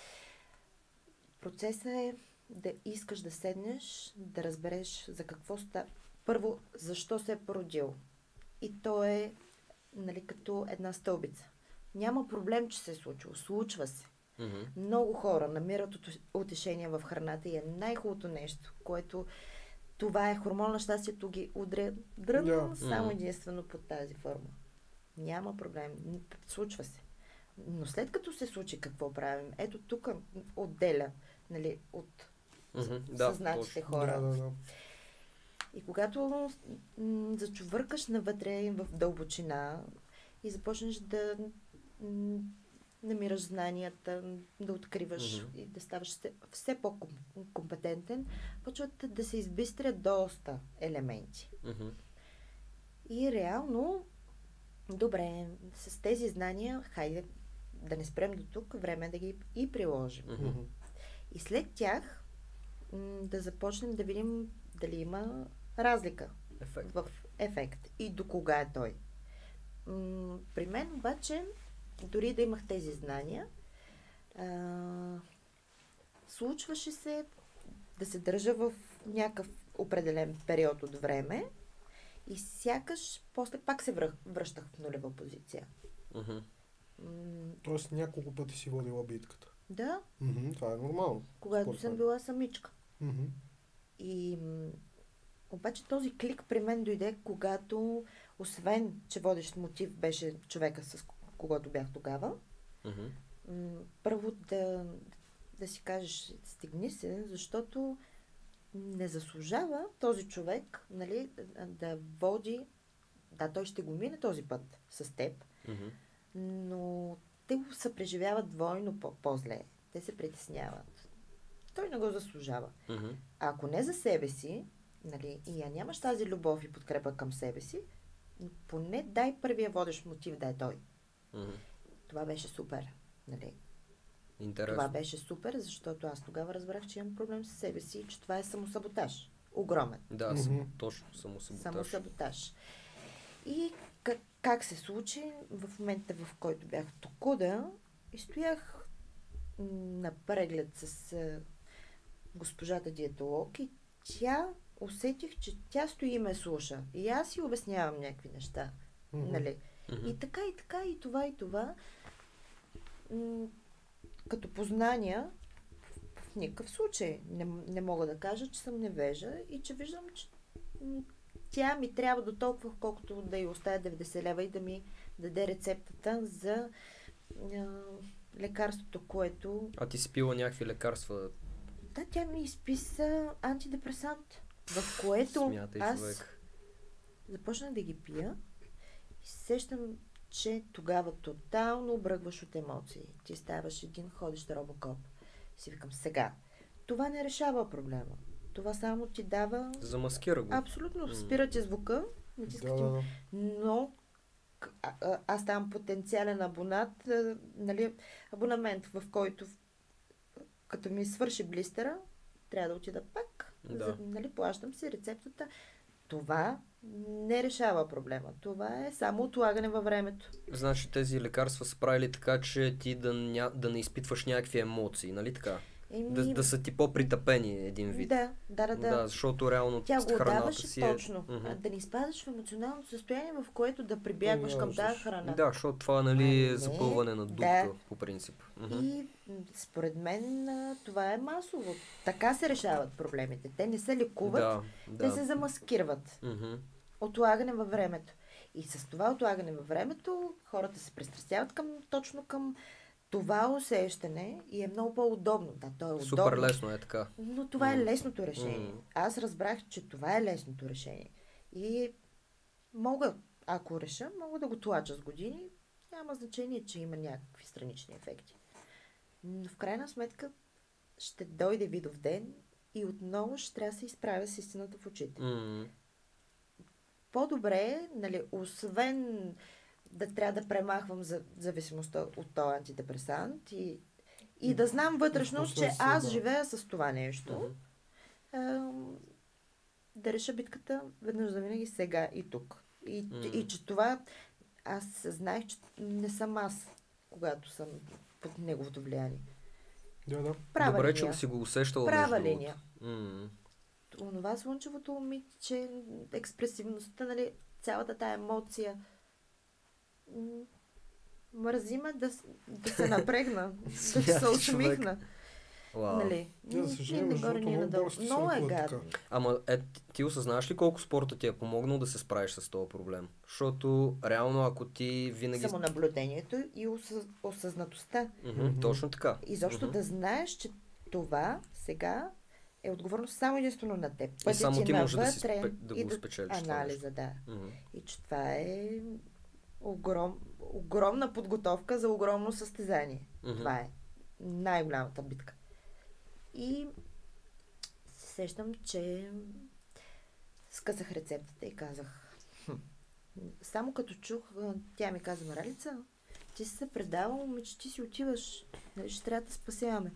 Процесът е да искаш да седнеш, да разбереш за какво става. Първо, защо се е породил. И то е, нали, като една стълбица. Няма проблем, че се е случило. Случва се. Мгм. Много хора намират ут- утешение в храната и е най-хубавото нещо, което това е хормон на щастието ги удря дрънно Да. само Мгм. единствено под тази форма. Няма проблем. Н- Случва се. Но след като се случи, какво правим? Ето тук отделя, нали, от Мгм. Да, съзнатите точно. хора. Да, да, да. И когато м, зачувъркаш навътре в дълбочина и започнеш да м, намираш знанията, да откриваш Мгм. и да ставаш все, все по-компетентен, почват да се избистрят доста елементи. Мгм. И реално, добре, с тези знания, хайде да не спрем до тук, време е да ги и приложим. Мгм. Мгм. И след тях м, да започнем да видим дали има разлика Ефект. в ефект и до кога е той. М, при мен обаче, дори да имах тези знания, а, случваше се да се държа в някакъв определен период от време и сякаш после пак се връх, връщах в нулева позиция. Мгм. М, Тоест няколко пъти си водила битката. да, Мгм, това е нормално. когато Според съм мен. била самичка. Мгм. И м, обаче този клик при мен дойде, когато, освен, че водещ мотив беше човека, с ко- когото бях тогава, Мгм. м, първо да, да си кажеш, стигни се, защото не заслужава този човек, нали, да, да води, да, той ще го мине този път с теб, Мгм. но те го съпреживяват двойно по- по-зле. Те се притесняват. Той не го заслужава. Мгм. А ако не за себе си, нали, и я нямаш тази любов и подкрепа към себе си, поне дай първия водещ мотив да е той. Мгм. Това беше супер. Нали? Интересно. Това беше супер, защото аз тогава разбрах, че имам проблем с себе си и че това е самосаботаж. Огромен. Да, Мгм. съм, точно, самосаботаж. Самосаботаж. И как, как се случи? В момента, в който бях в Токуда и стоях м, на преглед с а, госпожата диетолог и тя усетих, че тя стои и ме слуша. И аз си обяснявам някакви неща. Мгм. Нали? Мгм. И така, и така, и това, и това. М, като познания, в никакъв случай не, не мога да кажа, че съм невежа и че виждам, че м, тя ми трябва до толкова, колкото да й оставя деветдесет лева и да ми даде рецептата за а, лекарството, което... А ти си пила някакви лекарства? Да, тя ми изписа антидепресант, в което Смятай, аз човек. започнах да ги пия и се сещам, че тогава тотално обръгваш от емоции. Ти ставаш един ходещ робокоп. И си викам, сега, това не решава проблема. Това само ти дава... Замаскира го. Абсолютно, М. спира ти звука, натиска Да, ти, да, да. но к- а, а, аз ставам потенциален абонат, а, нали, абонамент, в който в- като ми свърши блистера, трябва да отида пак. Да. За, нали, плащам си рецептата. Това не решава проблема. Това е само отлагане във времето. Значи тези лекарства са правили така, че ти да, ня... да не изпитваш някакви емоции, нали така? Еми, Да, да са ти по-притъпени един вид. да, да, да, да. Да, защото реално Тя го храната отдаваше си е... точно. Мгм. А, да не изпадаш в емоционално състояние, в което да прибягваш към тази Нямаш. храна. Да, защото това нали А, е не, запълване на дупка, да. по принцип. Мгм. И м, според мен а, това е масово. Така се решават проблемите. Те не се лекуват, Да, те да. се замаскират. Мгм. Отлагане във времето. И с това отлагане във времето хората се пристрастяват към, точно към това усещане и е много по-удобно. Да, то е удобно. Супер лесно е така. Но това е М. лесното решение. М. Аз разбрах, че това е лесното решение. И мога, ако реша, мога да го тлача с години. Няма значение, че има някакви странични ефекти. Но в крайна сметка ще дойде видов ден и отново ще трябва да се изправя с истината в очите. М. По-добре е, нали, освен да трябва да премахвам за, зависимостта от този антидепресант и, и да знам вътрешно, че Впоследствие, аз да. живея с това нещо, Мгм. ам, да реша битката веднъж за винаги сега и тук. И, М. и че това, аз знаех, че не съм аз, когато съм под неговото влияние. Да, да. Права Добре, линия. че си го усещала. Права между другото. линия. М. Онова слънчевото момиче, експресивността, нали, цялата тая емоция. м, Мързи ме да, с- да се напрегна, да се Смях, усмихна. Вау. Нали? Да, за Ни- съжаление, ни между нагоре, другото, ни много надолу. болести се Много е лекуват гадно. така. Ама е, ти осъзнаваш ли колко спорта ти е помогнал да се справиш с този проблем? Защото реално ако ти винаги... Самонаблюдението и осъз... осъзнатостта. Мгм, Мгм. Точно така. Изобщо Мгм. да знаеш, че това сега е отговорност само единствено на теб. Пътят само ти можеш да си навътре спе- да и го спечелиш това анализа, да. Мгм. И че това е огром... огромна подготовка за огромно състезание. Мгм. Това е най-голямата битка. И се сещам, че скъсах рецептата и казах. «Хм». Само като чух, а, тя ми каза, Маралица, ти си се предава, момиче, ти си отиваш. Нали, ще трябва да спасяваме.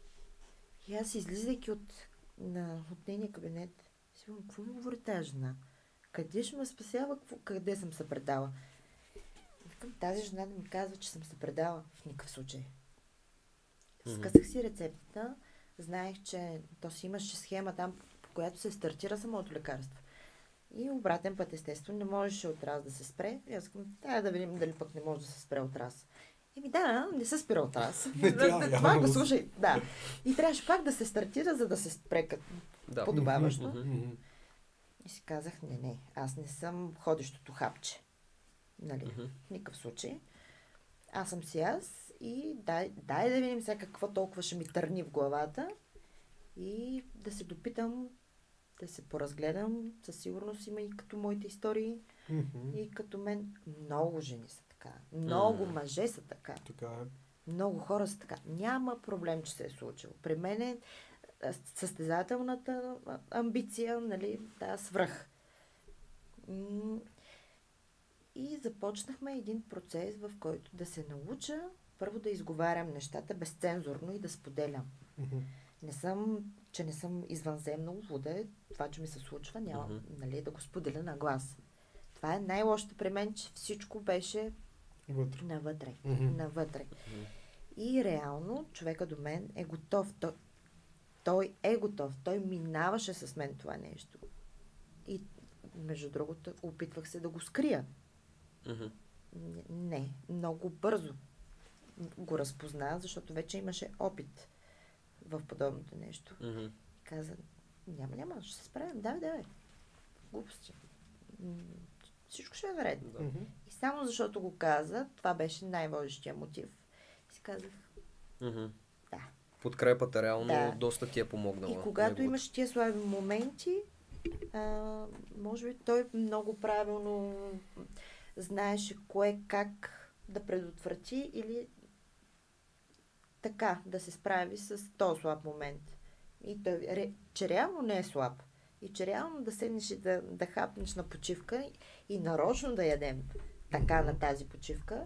И аз, излизайки от, на, от нейния кабинет, си казвам, какво ми говори тази жена? Къде ще ме спасява? Какво, къде съм се предала? Викам, тази жена да ми казва, че съм се предала. В никакъв случай. Мгм. Скъсах си рецептата. Знаех, че то си имаше схема там, по която се стартира самото лекарство. И обратен път, естествено, не можеше отраз да се спре. И аз казвам, трябва да видим дали пък не може да се спре отраз. Еми да, не се спира отраз. Не трябва, Това явно го да се- слушай. Да. И трябваше пак да се стартира, за да се спре като Да. подобаващо. Мгм. Мгм. И си казах, не, не, аз не съм ходещото хапче. Нали, Мгм. в никакъв случай. Аз съм си аз и дай, дай да видим сега какво толкова ще ми търни в главата и да се допитам, да се поразгледам. Със сигурност има и като моите истории, Мгм. и като мен. Много жени са така. Много М. мъже са така. Така е. Много хора са така. Няма проблем, че се е случило. При мен е а, състезателната а, амбиция, нали, да, свръх. М, И започнахме един процес, в който да се науча първо да изговарям нещата безцензурно и да споделям. Мгм. Не съм, че не съм извънземно луда, това, че ми се случва, няма, Мгм. нали, да го споделя на глас. Това е най-лошото при мен, че всичко беше Вътре. навътре. Мгм. Навътре. И реално човека до мен е готов. Той, той е готов. Той минаваше с мен това нещо. И между другото, опитвах се да го скрия. Мгм. Н- Не, много бързо го разпозна, защото вече имаше опит в подобното нещо. Мгм. Каза, няма, няма, ще се справим. Давай, давай. Глупости. М, Всичко ще е наред. Да. Мгм. И само защото го каза, това беше най-водещия мотив. И си казах, Мгм. да. Подкрепата реално Да. доста ти е помогнала. И когато неговата. имаш тия слаби моменти, а, може би той много правилно знаеше кое как да предотврати или така да се справи с този слаб момент. И той, ре, че реално не е слаб. И че реално да седнеш и да, да хапнеш на почивка и нарочно да ядем така на тази почивка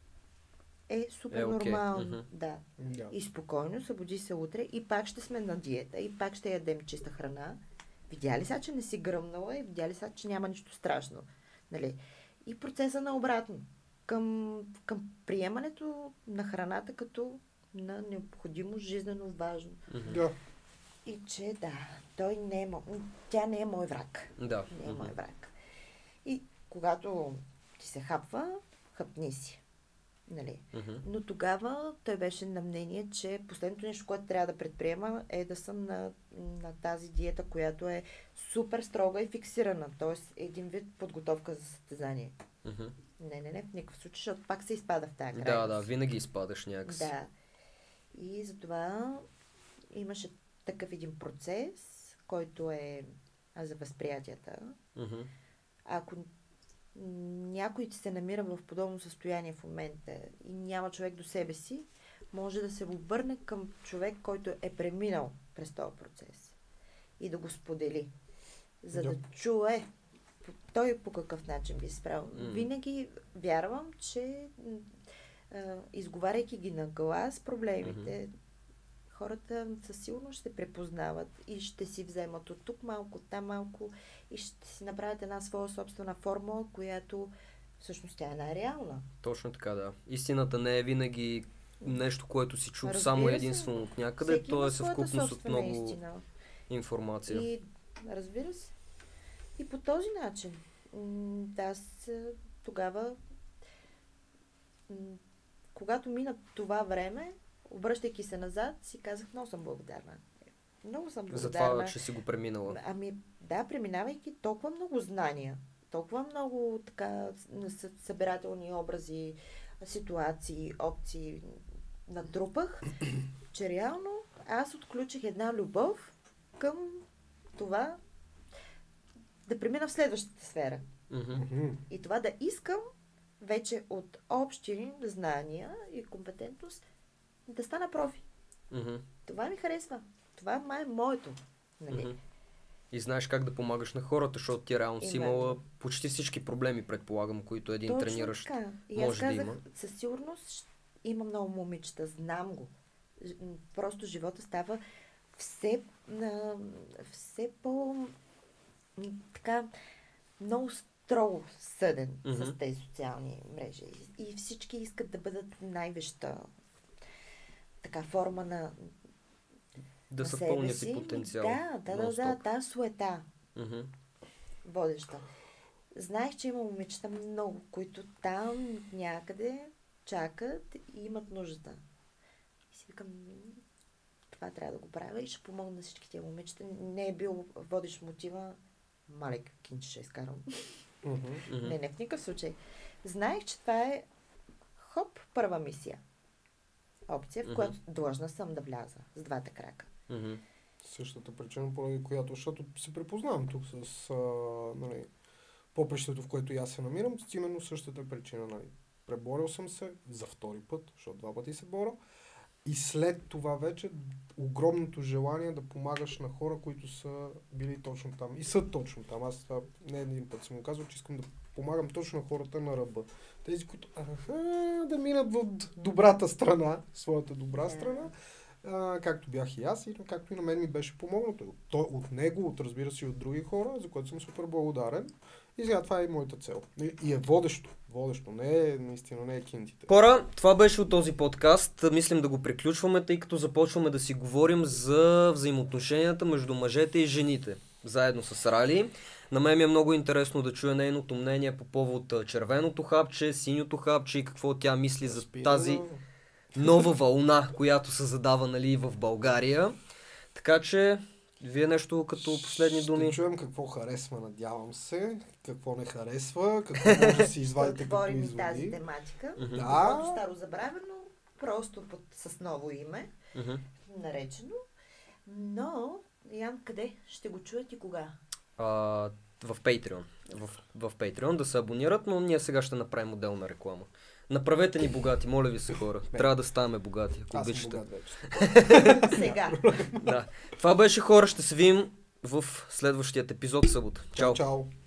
е супер Е, окей. нормално. Мгм. Да. Да. И спокойно събуди се утре и пак ще сме на диета и пак ще ядем чиста храна. Видя ли сега, че не си гръмнала и видя ли сега, че няма нищо страшно. Нали? И процеса на обратно. Към, към приемането на храната като на необходимо, жизнено важно. Мгм. Да. И че да, той не е, мо- тя не е мой враг. Да. Не е мой Мгм. враг. И когато ти се хапва, хапни си. Нали? Мгм. Но тогава той беше на мнение, че последното нещо, което трябва да предприема е да съм на, на тази диета, която е супер строга и фиксирана. Тоест един вид подготовка за състезание. Мгм. Не, не, не, в никакъв случай, защото пак се изпада в тази Да, крайност. да, винаги изпадаш някакси. Да. И затова имаше такъв един процес, който е а, за възприятията. Мгм. Ако някой се намира в подобно състояние в момента и няма човек до себе си, може да се обърне към човек, който е преминал през този процес и да го сподели, за да, Да. чуе по- той по какъв начин би се справил. М. Винаги вярвам, че м, а, изговаряйки ги на глас проблемите, хората със сигурност ще препознават и ще си вземат от тук малко, от там малко и ще си направят една своя собствена формула, която всъщност тя е най-реална. Точно така, да. Истината не е винаги нещо, което си чул Разбира само се. единствено от някъде. Всеки То има е своята съвкупност от собствена много истина. информация. И разбира се. И по този начин. м, Аз а, тогава, м, когато мина това време, обръщайки се назад, си казах, много съм благодарна. Много съм За благодарна. това, че си го преминала. Ами да, преминавайки толкова много знания, толкова много така с- събирателни образи, ситуации, опции натрупах, че реално аз отключих една любов към това да премина в следващата сфера. Мгм. Мгм. И това да искам вече от общи знания и компетентност да стана профи. Мгм. Това ми харесва. Това май е моето. Нали? Мгм. И знаеш как да помагаш на хората, защото ти реално си Именно. имала почти всички проблеми, предполагам, които един Точно трениращ така. И аз може да казах, има. със сигурност щ- има много момичета, знам го. Ж- м, Просто живота става все, а, все по м, така много строго съден Мгм. с тези социални мрежи. И и всички искат да бъдат най-веща така форма на, Да на са в себе пълния си. си потенциал. Да, да, да, да, нон-стоп. тази суета Мгм. водеща. Знаех, че има момичета много, които там някъде чакат и имат нужда. И си викам, «М, това трябва да го правя и ще помогна на всички тия момичета. Не е бил водещ мотива, малек кинче ще изкарам. Мгм. Мгм. Не, не в никакъв случай. Знаех, че това е хоп, първа мисия. Опция, в Мгм. която длъжна съм да вляза с двата крака. Мгм. Същата причина, поради която, защото се препознавам тук с а, нали, попрището, в което и аз се намирам, с именно същата причина. Нали. Преборил съм се за втори път, защото два пъти се боря. И след това вече огромното желание да помагаш на хора, които са били точно там. И са точно там. Аз това не един път съм го казвал, че искам да помагам точно на хората на ръба. Тези, които аха, да минат в добрата страна, своята добра Да. страна, а, както бях и аз, и както и на мен ми беше помогнато. Той от него, от разбира се и от други хора, за което съм супер благодарен. И сега това е и моята цел. И, и е водещо. Водещо. Не е, наистина, не е кинтите. Хора, това беше от този подкаст. Мислим да го приключваме, тъй като започваме да си говорим за взаимоотношенията между мъжете и жените. Заедно с Рали. На мен ми е много интересно да чуя нейното мнение по повод а, червеното хапче, синьото хапче и какво тя мисли за Спина, тази нова вълна, която се задава, нали, в България. Така че, вие нещо като последни думи. Ще чуем какво харесва, надявам се, какво не харесва, какво може да си извадите като Отворим и тази изводи. тематика. Мгм. Да. Каквото старо забравено, просто под, с ново име, Мгм. наречено. Но, Ян, къде ще го чуят и кога? А, в Patreon. В, в Patreon да се абонират, но ние сега ще направим отделна реклама. Направете ни богати, моля ви се хора. Трябва да ставаме богати, ако Аз съм обичате. богат вече. Сега. Да. Това беше хора, ще се видим в следващият епизод в събота. Чао! Чао.